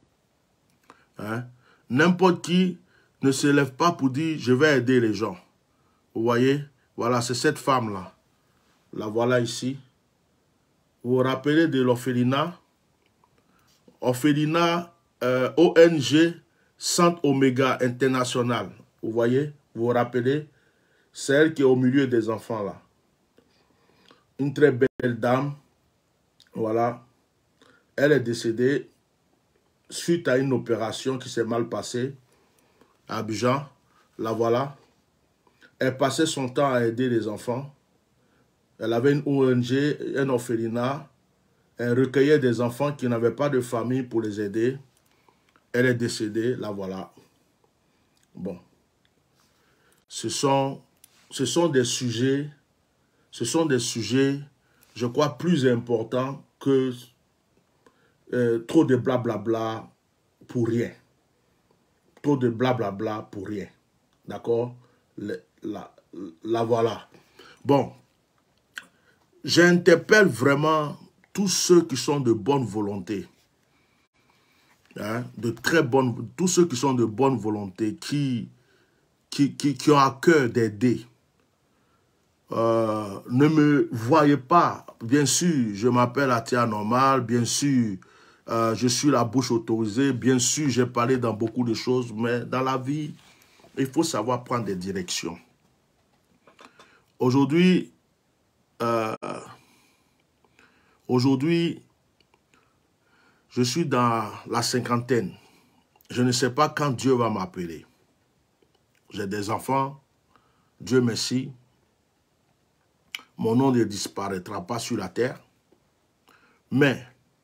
Hein? N'importe qui ne se lève pas pour dire je vais aider les gens. Vous voyez? Voilà, c'est cette femme-là. La voilà ici. Vous vous rappelez de l'orphelinat? Orphelinat euh, O N G Centre Omega International. Vous voyez? Vous vous rappelez? C'est elle qui est au milieu des enfants là. Une très belle dame. Voilà. Elle est décédée suite à une opération qui s'est mal passée à Abidjan. La voilà. Elle passait son temps à aider les enfants. Elle avait une O N G, un orphelinat. Elle recueillait des enfants qui n'avaient pas de famille pour les aider. Elle est décédée. La voilà. Bon. Ce sont, ce sont des sujets, ce sont des sujets, je crois, plus importants que euh, trop de blablabla pour rien. Trop de blablabla pour rien. D'accord? La, la voilà. Bon. J'interpelle vraiment tous ceux qui sont de bonne volonté. Hein, de très bonne, tous ceux qui sont de bonne volonté, qui, qui, qui, qui ont à cœur d'aider. Euh, ne me voyez pas. Bien sûr, je m'appelle Atia Normal. Bien sûr, euh, je suis la bouche autorisée. Bien sûr, j'ai parlé dans beaucoup de choses. Mais dans la vie, il faut savoir prendre des directions. Aujourd'hui, euh, aujourd'hui, je suis dans la cinquantaine. Je ne sais pas quand Dieu va m'appeler. J'ai des enfants. Dieu merci. Mon nom ne disparaîtra pas sur la terre. Mais,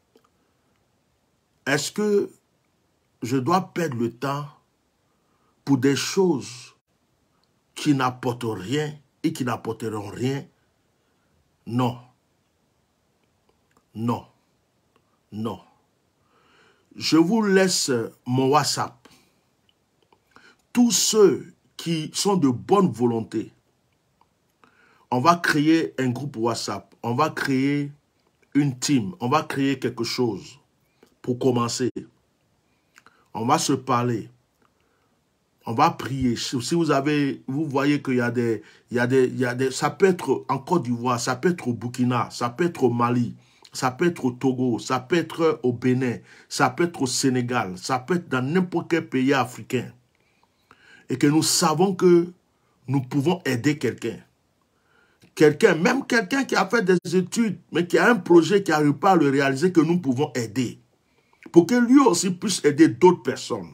est-ce que je dois perdre le temps pour des choses qui n'apportent rien et qui n'apporteront rien? Non. Non. Non. Je vous laisse mon WhatsApp. Tous ceux qui sont de bonne volonté, on va créer un groupe WhatsApp. On va créer une team. On va créer quelque chose pour commencer. On va se parler. On va prier. Si vous avez, vous voyez qu'il y a des, il y a des, il y a des, ça peut être en Côte d'Ivoire, ça peut être au Burkina, ça peut être au Mali, ça peut être au Togo, ça peut être au Bénin, ça peut être au Sénégal, ça peut être dans n'importe quel pays africain. Et que nous savons que nous pouvons aider quelqu'un. Quelqu'un, même quelqu'un qui a fait des études, mais qui a un projet qui n'arrive pas à le réaliser, que nous pouvons aider. Pour que lui aussi puisse aider d'autres personnes.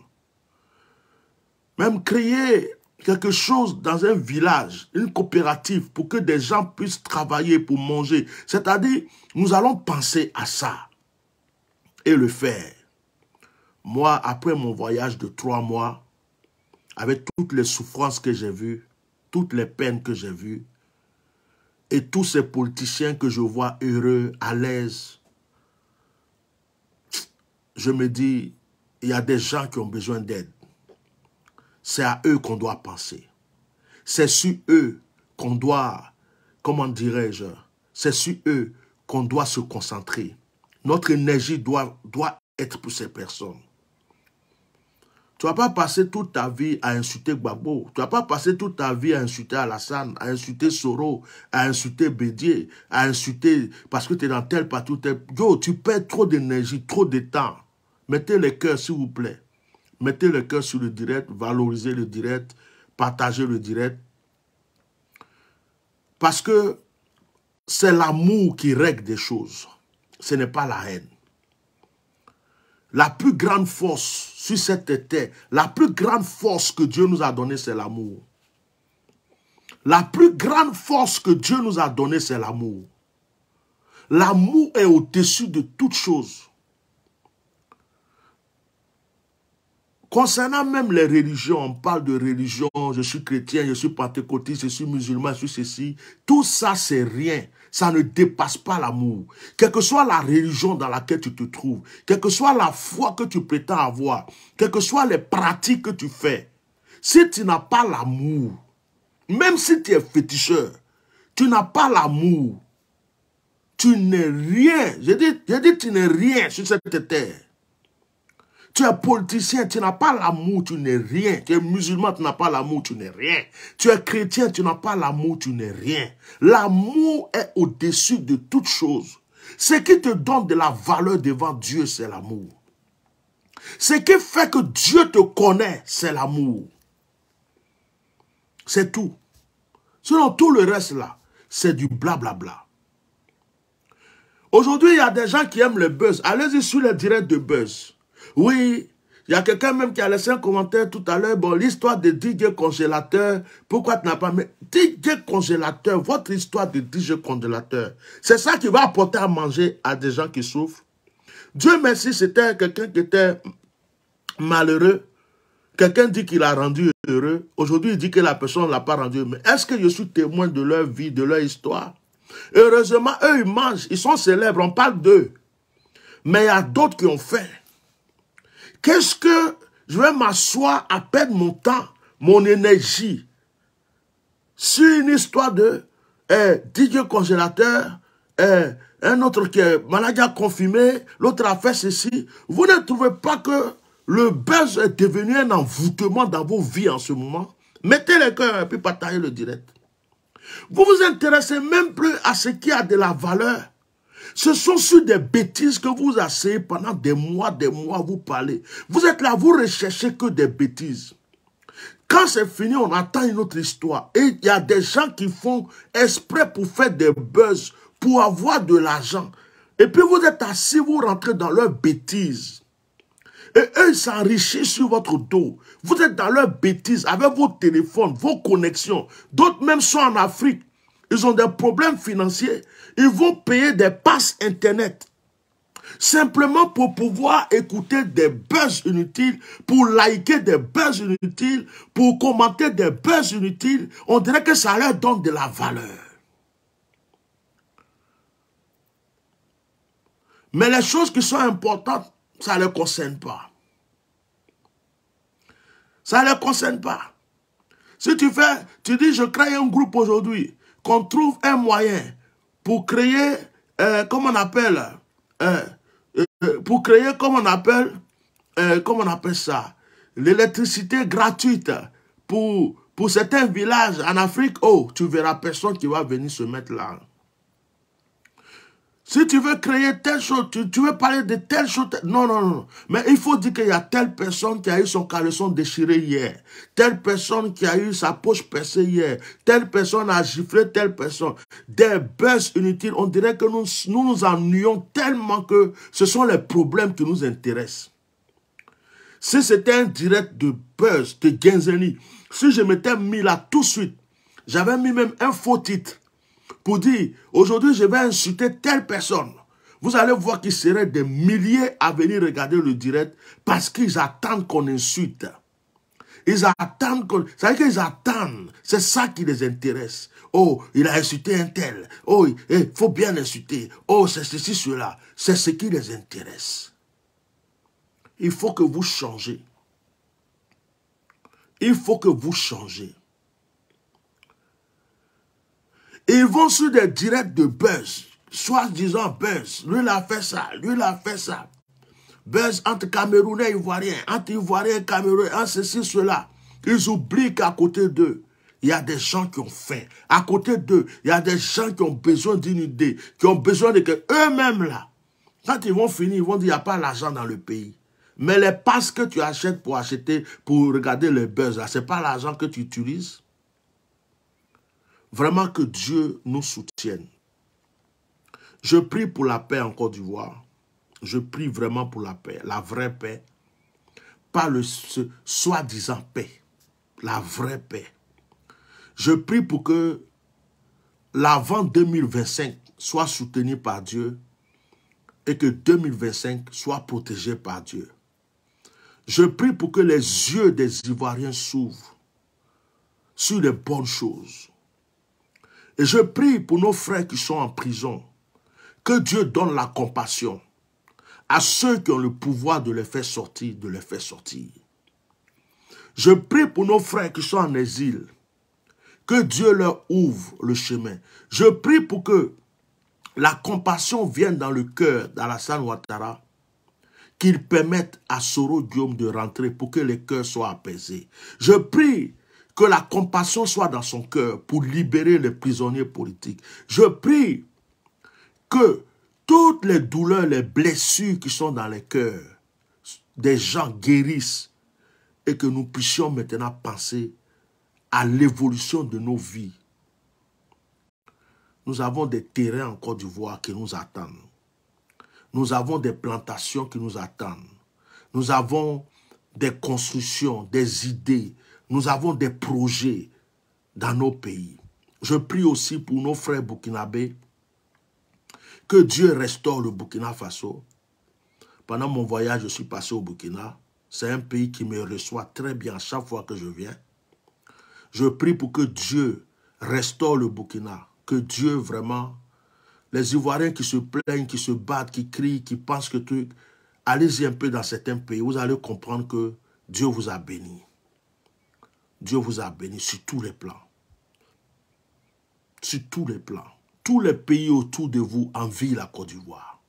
Même créer quelque chose dans un village, une coopérative, pour que des gens puissent travailler pour manger. C'est-à-dire, nous allons penser à ça et le faire. Moi, après mon voyage de trois mois, avec toutes les souffrances que j'ai vues, toutes les peines que j'ai vues, et tous ces politiciens que je vois heureux, à l'aise, je me dis, il y a des gens qui ont besoin d'aide. C'est à eux qu'on doit penser. C'est sur eux qu'on doit, comment dirais-je, c'est sur eux qu'on doit se concentrer. Notre énergie doit, doit être pour ces personnes. Tu ne vas pas passer toute ta vie à insulter Gbagbo. Tu ne vas pas passer toute ta vie à insulter Alassane, à insulter Soro, à insulter Bédié, à insulter parce que tu es dans tel parti. Yo, tu perds trop d'énergie, trop de temps. Mettez les cœurs, s'il vous plaît. Mettez le cœur sur le direct, valorisez le direct, partagez le direct. Parce que c'est l'amour qui règle des choses. Ce n'est pas la haine. La plus grande force sur cette terre, la plus grande force que Dieu nous a donnée, c'est l'amour. La plus grande force que Dieu nous a donnée, c'est l'amour. L'amour est au-dessus de toute chose. Concernant même les religions, on parle de religion, je suis chrétien, je suis pentecôtiste, je suis musulman, je suis ceci. Tout ça, c'est rien. Ça ne dépasse pas l'amour. Quelle que soit la religion dans laquelle tu te trouves, quelle que soit la foi que tu prétends avoir, quelles que soient les pratiques que tu fais, si tu n'as pas l'amour, même si tu es féticheur, tu n'as pas l'amour, tu n'es rien. J'ai dit, j'ai dit tu n'es rien sur cette terre. Tu es politicien, tu n'as pas l'amour, tu n'es rien. Tu es musulman, tu n'as pas l'amour, tu n'es rien. Tu es chrétien, tu n'as pas l'amour, tu n'es rien. L'amour est au-dessus de toute chose. Ce qui te donne de la valeur devant Dieu, c'est l'amour. Ce qui fait que Dieu te connaît, c'est l'amour. C'est tout. Sinon, tout le reste là, c'est du blablabla. Aujourd'hui, il y a des gens qui aiment le buzz. Allez-y sur les directs de buzz. Oui, il y a quelqu'un même qui a laissé un commentaire tout à l'heure. Bon, l'histoire de D J congélateur, pourquoi tu n'as pas... Mais D J congélateur, votre histoire de D J congélateur, c'est ça qui va apporter à manger à des gens qui souffrent. Dieu merci, c'était quelqu'un qui était malheureux. Quelqu'un dit qu'il a rendu heureux. Aujourd'hui, il dit que la personne ne l'a pas rendu heureux. Mais est-ce que je suis témoin de leur vie, de leur histoire? Heureusement, eux, ils mangent, ils sont célèbres, on parle d'eux. Mais il y a d'autres qui ont fait. Qu'est-ce que je vais m'asseoir à perdre mon temps, mon énergie sur une histoire de eh, D J congélateur, eh, un autre qui est maladie confirmé, l'autre a fait ceci. Vous ne trouvez pas que le buzz est devenu un envoûtement dans vos vies en ce moment? Mettez les cœurs et puis partagez le direct. Vous vous intéressez même plus à ce qui a de la valeur. Ce sont sur des bêtises que vous asseyez pendant des mois, des mois, vous parlez. Vous êtes là, vous recherchez que des bêtises. Quand c'est fini, on attend une autre histoire. Et il y a des gens qui font exprès pour faire des buzz, pour avoir de l'argent. Et puis vous êtes assis, vous rentrez dans leurs bêtises. Et eux, ils s'enrichissent sur votre dos. Vous êtes dans leurs bêtises avec vos téléphones, vos connexions. D'autres même sont en Afrique. Ils ont des problèmes financiers. Ils vont payer des passes Internet. Simplement pour pouvoir écouter des buzz inutiles, pour liker des buzz inutiles, pour commenter des buzz inutiles. On dirait que ça leur donne de la valeur. Mais les choses qui sont importantes, ça ne les concerne pas. Ça ne les concerne pas. Si tu fais, tu dis, je crée un groupe aujourd'hui, qu'on trouve un moyen pour créer, euh, comment on appelle, euh, euh, pour créer, comment on appelle, euh, comment on appelle ça, l'électricité gratuite pour, pour certains villages en Afrique, oh, tu verras personne qui va venir se mettre là. Si tu veux créer telle chose, tu, tu veux parler de telle chose, non, non, non. Mais il faut dire qu'il y a telle personne qui a eu son caleçon déchiré hier, telle personne qui a eu sa poche percée hier, telle personne a giflé telle personne. Des buzz inutiles, on dirait que nous nous, nous ennuyons tellement que ce sont les problèmes qui nous intéressent. Si c'était un direct de buzz, de Genzeni, si je m'étais mis là tout de suite, j'avais mis même un faux titre, pour dire, aujourd'hui, je vais insulter telle personne. Vous allez voir qu'il serait des milliers à venir regarder le direct parce qu'ils attendent qu'on insulte. Ils attendent qu'on... C'est-à-dire qu'ils attendent. C'est ça qui les intéresse. Oh, il a insulté un tel. Oh, il eh, faut bien insulter. Oh, c'est ceci, cela. C'est ce qui les intéresse. Il faut que vous changez. Il faut que vous changez. Ils vont sur des directs de buzz, soit disant buzz, lui il a fait ça, lui il a fait ça. Buzz entre Camerounais et Ivoiriens, entre Ivoiriens et Camerounais, entre ceci, cela. Ils oublient qu'à côté d'eux, il y a des gens qui ont faim. À côté d'eux, il y a des gens qui ont besoin d'une idée, qui ont besoin de que eux-mêmes là, quand ils vont finir, ils vont dire il n'y a pas l'argent dans le pays. Mais les passes que tu achètes pour acheter, pour regarder les buzz là, ce n'est pas l'argent que tu utilises. Vraiment que Dieu nous soutienne. Je prie pour la paix en Côte d'Ivoire. Je prie vraiment pour la paix, la vraie paix. Pas le soi-disant paix, la vraie paix. Je prie pour que l'avant deux mille vingt-cinq soit soutenu par Dieu et que deux mille vingt-cinq soit protégé par Dieu. Je prie pour que les yeux des Ivoiriens s'ouvrent sur les bonnes choses. Et je prie pour nos frères qui sont en prison, que Dieu donne la compassion à ceux qui ont le pouvoir de les faire sortir, de les faire sortir. Je prie pour nos frères qui sont en exil, que Dieu leur ouvre le chemin. Je prie pour que la compassion vienne dans le cœur d'Alassane Ouattara, qu'il permette à Soro Guillaume de rentrer pour que les cœurs soient apaisés. Je prie que la compassion soit dans son cœur pour libérer les prisonniers politiques. Je prie que toutes les douleurs, les blessures qui sont dans les cœurs des gens guérissent et que nous puissions maintenant penser à l'évolution de nos vies. Nous avons des terrains en Côte d'Ivoire qui nous attendent. Nous avons des plantations qui nous attendent. Nous avons des constructions, des idées. Nous avons des projets dans nos pays. Je prie aussi pour nos frères burkinabés, que Dieu restaure le Burkina Faso. Pendant mon voyage, je suis passé au Burkina. C'est un pays qui me reçoit très bien à chaque fois que je viens. Je prie pour que Dieu restaure le Burkina. Que Dieu vraiment, les Ivoiriens qui se plaignent, qui se battent, qui crient, qui pensent que tout... Allez-y un peu dans certains pays, vous allez comprendre que Dieu vous a béni. Dieu vous a béni sur tous les plans. Sur tous les plans. Tous les pays autour de vous envient la Côte d'Ivoire.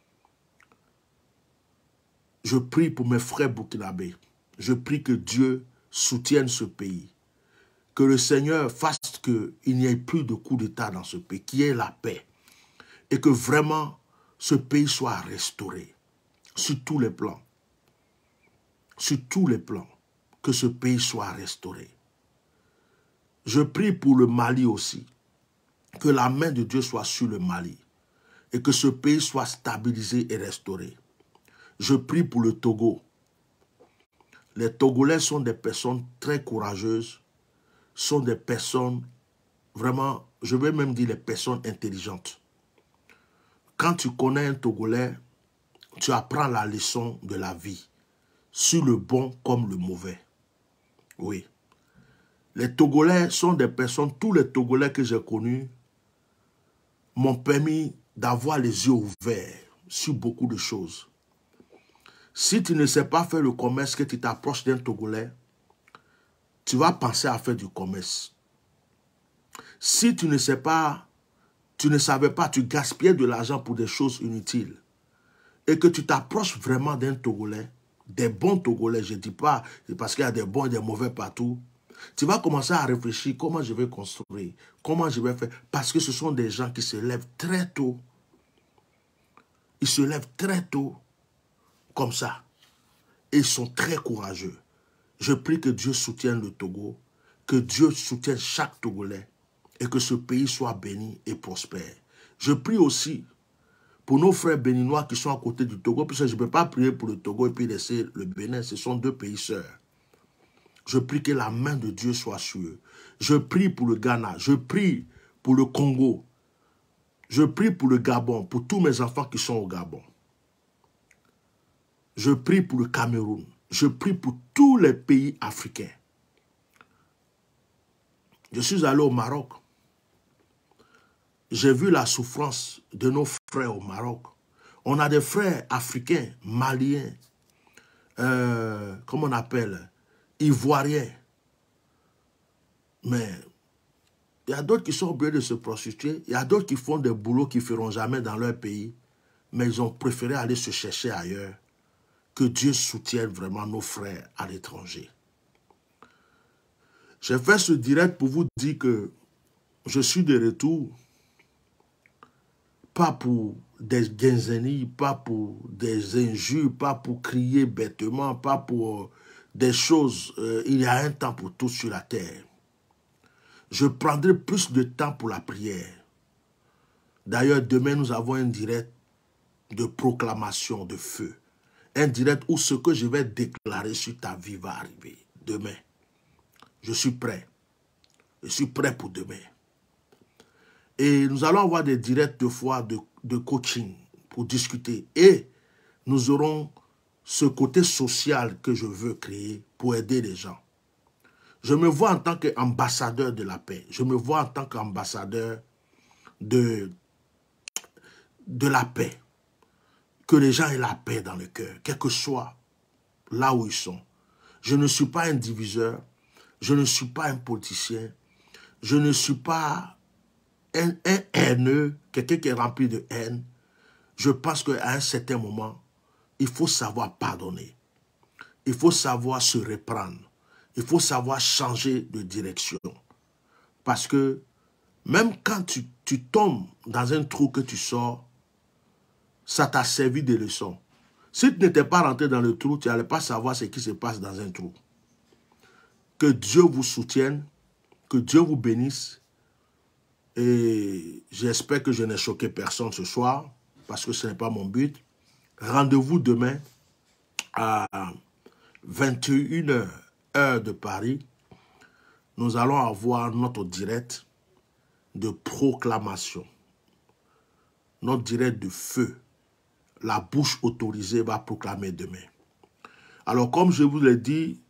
Je prie pour mes frères burkinabés. Je prie que Dieu soutienne ce pays. Que le Seigneur fasse qu'il n'y ait plus de coup d'État dans ce pays, qu'il y ait la paix. Et que vraiment ce pays soit restauré. Sur tous les plans. Sur tous les plans. Que ce pays soit restauré. Je prie pour le Mali aussi. Que la main de Dieu soit sur le Mali. Et que ce pays soit stabilisé et restauré. Je prie pour le Togo. Les Togolais sont des personnes très courageuses. Sont des personnes vraiment, je vais même dire les personnes intelligentes. Quand tu connais un Togolais, tu apprends la leçon de la vie. Sur le bon comme le mauvais. Oui. Les Togolais sont des personnes, tous les Togolais que j'ai connus m'ont permis d'avoir les yeux ouverts sur beaucoup de choses. Si tu ne sais pas faire le commerce, que tu t'approches d'un Togolais, tu vas penser à faire du commerce. Si tu ne sais pas, tu ne savais pas, tu gaspillais de l'argent pour des choses inutiles, et que tu t'approches vraiment d'un Togolais, des bons Togolais, je ne dis pas, parce qu'il y a des bons et des mauvais partout. Tu vas commencer à réfléchir comment je vais construire, comment je vais faire. Parce que ce sont des gens qui se lèvent très tôt. Ils se lèvent très tôt, comme ça. Et ils sont très courageux. Je prie que Dieu soutienne le Togo, que Dieu soutienne chaque Togolais et que ce pays soit béni et prospère. Je prie aussi pour nos frères béninois qui sont à côté du Togo, puisque je ne peux pas prier pour le Togo et puis laisser le Bénin, ce sont deux pays sœurs. Je prie que la main de Dieu soit sur eux. Je prie pour le Ghana, je prie pour le Congo, je prie pour le Gabon, pour tous mes enfants qui sont au Gabon. Je prie pour le Cameroun, je prie pour tous les pays africains. Je suis allé au Maroc. J'ai vu la souffrance de nos frères au Maroc. On a des frères africains, maliens, euh, comment on appelle, ivoiriens. Mais il y a d'autres qui sont obligés de se prostituer. Il y a d'autres qui font des boulots qu'ils ne feront jamais dans leur pays. Mais ils ont préféré aller se chercher ailleurs. Que Dieu soutienne vraiment nos frères à l'étranger. J'ai fait ce direct pour vous dire que je suis de retour. Pas pour des guinzenies, pas pour des injures, pas pour crier bêtement, pas pour euh, des choses. Euh, il y a un temps pour tout sur la terre. Je prendrai plus de temps pour la prière. D'ailleurs, demain, nous avons un direct de proclamation de feu. Un direct où ce que je vais déclarer sur ta vie va arriver. Demain. Je suis prêt. Je suis prêt pour demain. Et nous allons avoir des directs de fois de, de coaching pour discuter. Et nous aurons ce côté social que je veux créer pour aider les gens. Je me vois en tant qu'ambassadeur de la paix. Je me vois en tant qu'ambassadeur de, de la paix. Que les gens aient la paix dans le cœur, quel que soit là où ils sont. Je ne suis pas un diviseur. Je ne suis pas un politicien. Je ne suis pas un, un haineux, quelqu'un qui est rempli de haine. Je pense qu'à un certain moment, il faut savoir pardonner. Il faut savoir se reprendre. Il faut savoir changer de direction. Parce que même quand tu, tu tombes dans un trou que tu sors, ça t'a servi de leçon. Si tu n'étais pas rentré dans le trou, tu n'allais pas savoir ce qui se passe dans un trou. Que Dieu vous soutienne, que Dieu vous bénisse. Et j'espère que je n'ai choqué personne ce soir, parce que ce n'est pas mon but. Rendez-vous demain à vingt et une heures, heure de Paris. Nous allons avoir notre direct de proclamation. Notre direct de feu. La bouche autorisée va proclamer demain. Alors, comme je vous l'ai dit,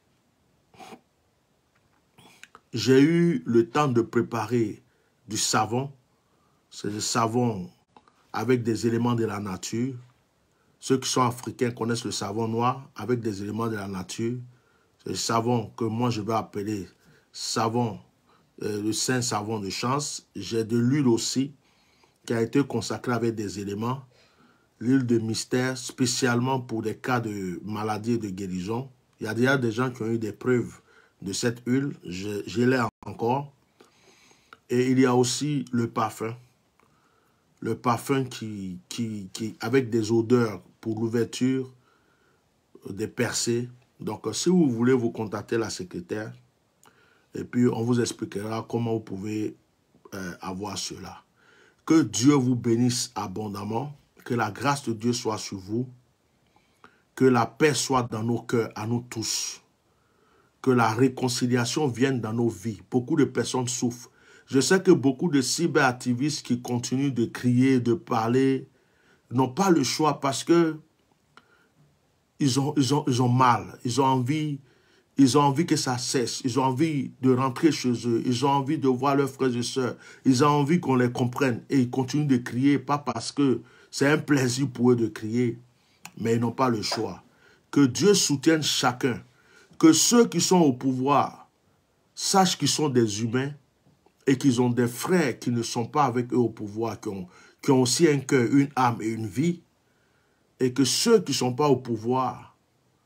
j'ai eu le temps de préparer du savon. C'est du savon avec des éléments de la nature. Ceux qui sont africains connaissent le savon noir avec des éléments de la nature. C'est le savon que moi je vais appeler savon, euh, le saint savon de chance. J'ai de l'huile aussi qui a été consacrée avec des éléments. L'huile de mystère, spécialement pour des cas de maladie et de guérison. Il y a déjà des gens qui ont eu des preuves de cette huile. Je, je l'ai encore. Et il y a aussi le parfum. Le parfum qui, qui, qui avec des odeurs pour l'ouverture des percées. Donc, si vous voulez, vous contactez la secrétaire. Et puis, on vous expliquera comment vous pouvez euh, avoir cela. Que Dieu vous bénisse abondamment. Que la grâce de Dieu soit sur vous. Que la paix soit dans nos cœurs, à nous tous. Que la réconciliation vienne dans nos vies. Beaucoup de personnes souffrent. Je sais que beaucoup de cyberactivistes qui continuent de crier, de parler, n'ont pas le choix parce que ils ont, ils ont, ils ont mal. Ils ont envie, ils ont envie que ça cesse. Ils ont envie de rentrer chez eux. Ils ont envie de voir leurs frères et sœurs. Ils ont envie qu'on les comprenne. Et ils continuent de crier, pas parce que c'est un plaisir pour eux de crier, mais ils n'ont pas le choix. Que Dieu soutienne chacun. Que ceux qui sont au pouvoir sachent qu'ils sont des humains et qu'ils ont des frères qui ne sont pas avec eux au pouvoir, qui ont, qui ont aussi un cœur, une âme et une vie. Et que ceux qui ne sont pas au pouvoir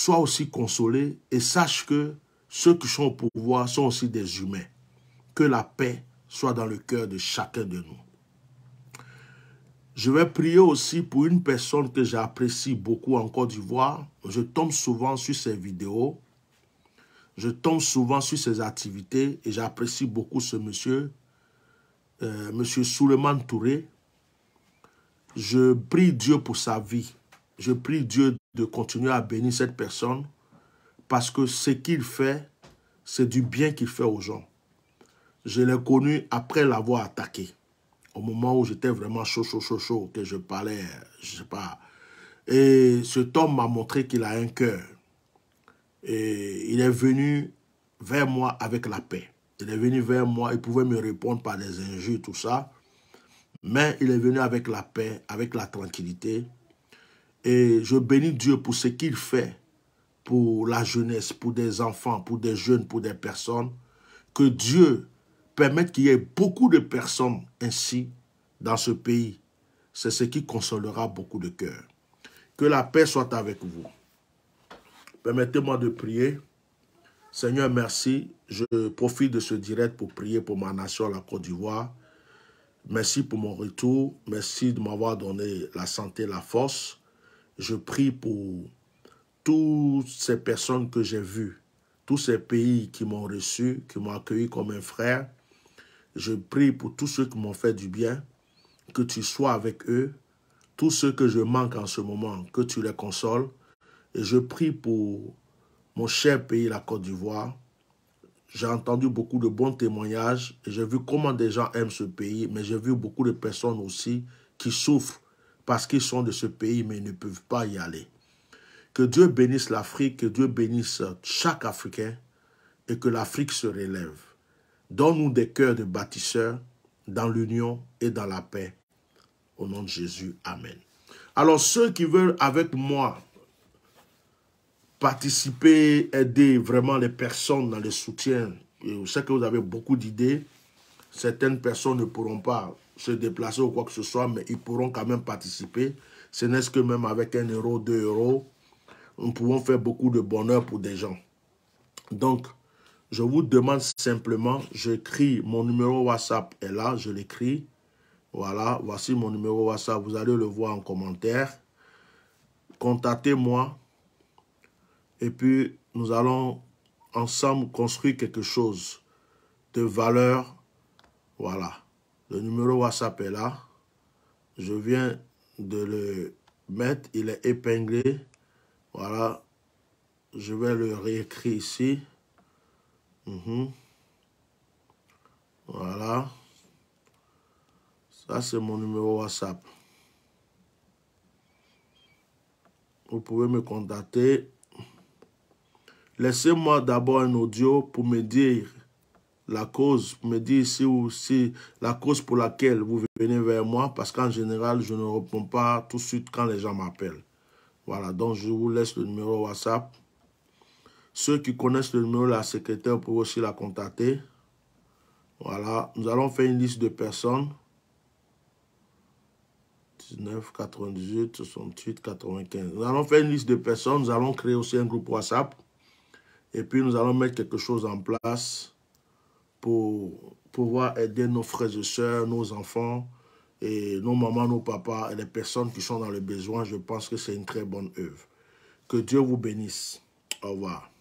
sois aussi consolé et sache que ceux qui sont au pouvoir sont aussi des humains. Que la paix soit dans le cœur de chacun de nous. Je vais prier aussi pour une personne que j'apprécie beaucoup en Côte d'Ivoire. Je tombe souvent sur ses vidéos. Je tombe souvent sur ses activités et j'apprécie beaucoup ce monsieur, euh, monsieur Souleymane Touré. Je prie Dieu pour sa vie. Je prie Dieu de continuer à bénir cette personne parce que ce qu'il fait, c'est du bien qu'il fait aux gens. Je l'ai connu après l'avoir attaqué. Au moment où j'étais vraiment chaud, chaud, chaud, chaud, que je parlais, je sais pas. Et cet homme m'a montré qu'il a un cœur. Et il est venu vers moi avec la paix. Il est venu vers moi, il pouvait me répondre par des injures, tout ça. Mais il est venu avec la paix, avec la tranquillité. Et je bénis Dieu pour ce qu'il fait pour la jeunesse, pour des enfants, pour des jeunes, pour des personnes. Que Dieu permette qu'il y ait beaucoup de personnes ainsi dans ce pays. C'est ce qui consolera beaucoup de cœurs. Que la paix soit avec vous. Permettez-moi de prier. Seigneur, merci. Je profite de ce direct pour prier pour ma nation, la Côte d'Ivoire. Merci pour mon retour. Merci de m'avoir donné la santé, la force. Je prie pour toutes ces personnes que j'ai vues, tous ces pays qui m'ont reçu, qui m'ont accueilli comme un frère. Je prie pour tous ceux qui m'ont fait du bien, que tu sois avec eux. Tous ceux que je manque en ce moment, que tu les consoles. Et je prie pour mon cher pays, la Côte d'Ivoire. J'ai entendu beaucoup de bons témoignages et j'ai vu comment des gens aiment ce pays, mais j'ai vu beaucoup de personnes aussi qui souffrent parce qu'ils sont de ce pays, mais ils ne peuvent pas y aller. Que Dieu bénisse l'Afrique, que Dieu bénisse chaque Africain et que l'Afrique se relève. Donne-nous des cœurs de bâtisseurs dans l'union et dans la paix. Au nom de Jésus, Amen. Alors, ceux qui veulent avec moi participer, aider vraiment les personnes dans le soutien, et je sais que vous avez beaucoup d'idées, certaines personnes ne pourront pas se déplacer ou quoi que ce soit, mais ils pourront quand même participer. Ce n'est que même avec un euro, deux euros, nous pouvons faire beaucoup de bonheur pour des gens. Donc, je vous demande simplement, j'écris, mon numéro WhatsApp est là, je l'écris. Voilà, voici mon numéro WhatsApp, vous allez le voir en commentaire. Contactez-moi et puis nous allons ensemble construire quelque chose de valeur. Voilà, le numéro WhatsApp est là. Je viens de le mettre, il est épinglé. Voilà, je vais le réécrire ici. Mmh. Voilà. Ça, c'est mon numéro WhatsApp. Vous pouvez me contacter. Laissez-moi d'abord un audio pour me dire la cause, pour me dire si, ou si la cause pour laquelle vous venez vers moi, parce qu'en général, je ne réponds pas tout de suite quand les gens m'appellent. Voilà, donc je vous laisse le numéro WhatsApp. Ceux qui connaissent le numéro de la secrétaire peuvent aussi la contacter. Voilà, nous allons faire une liste de personnes. dix-neuf, quatre-vingt-dix-huit, soixante-huit, quatre-vingt-quinze. Nous allons faire une liste de personnes. Nous allons créer aussi un groupe WhatsApp. Et puis nous allons mettre quelque chose en place pour pouvoir aider nos frères et sœurs, nos enfants, et nos mamans, nos papas, et les personnes qui sont dans le besoin. Je pense que c'est une très bonne œuvre. Que Dieu vous bénisse. Au revoir.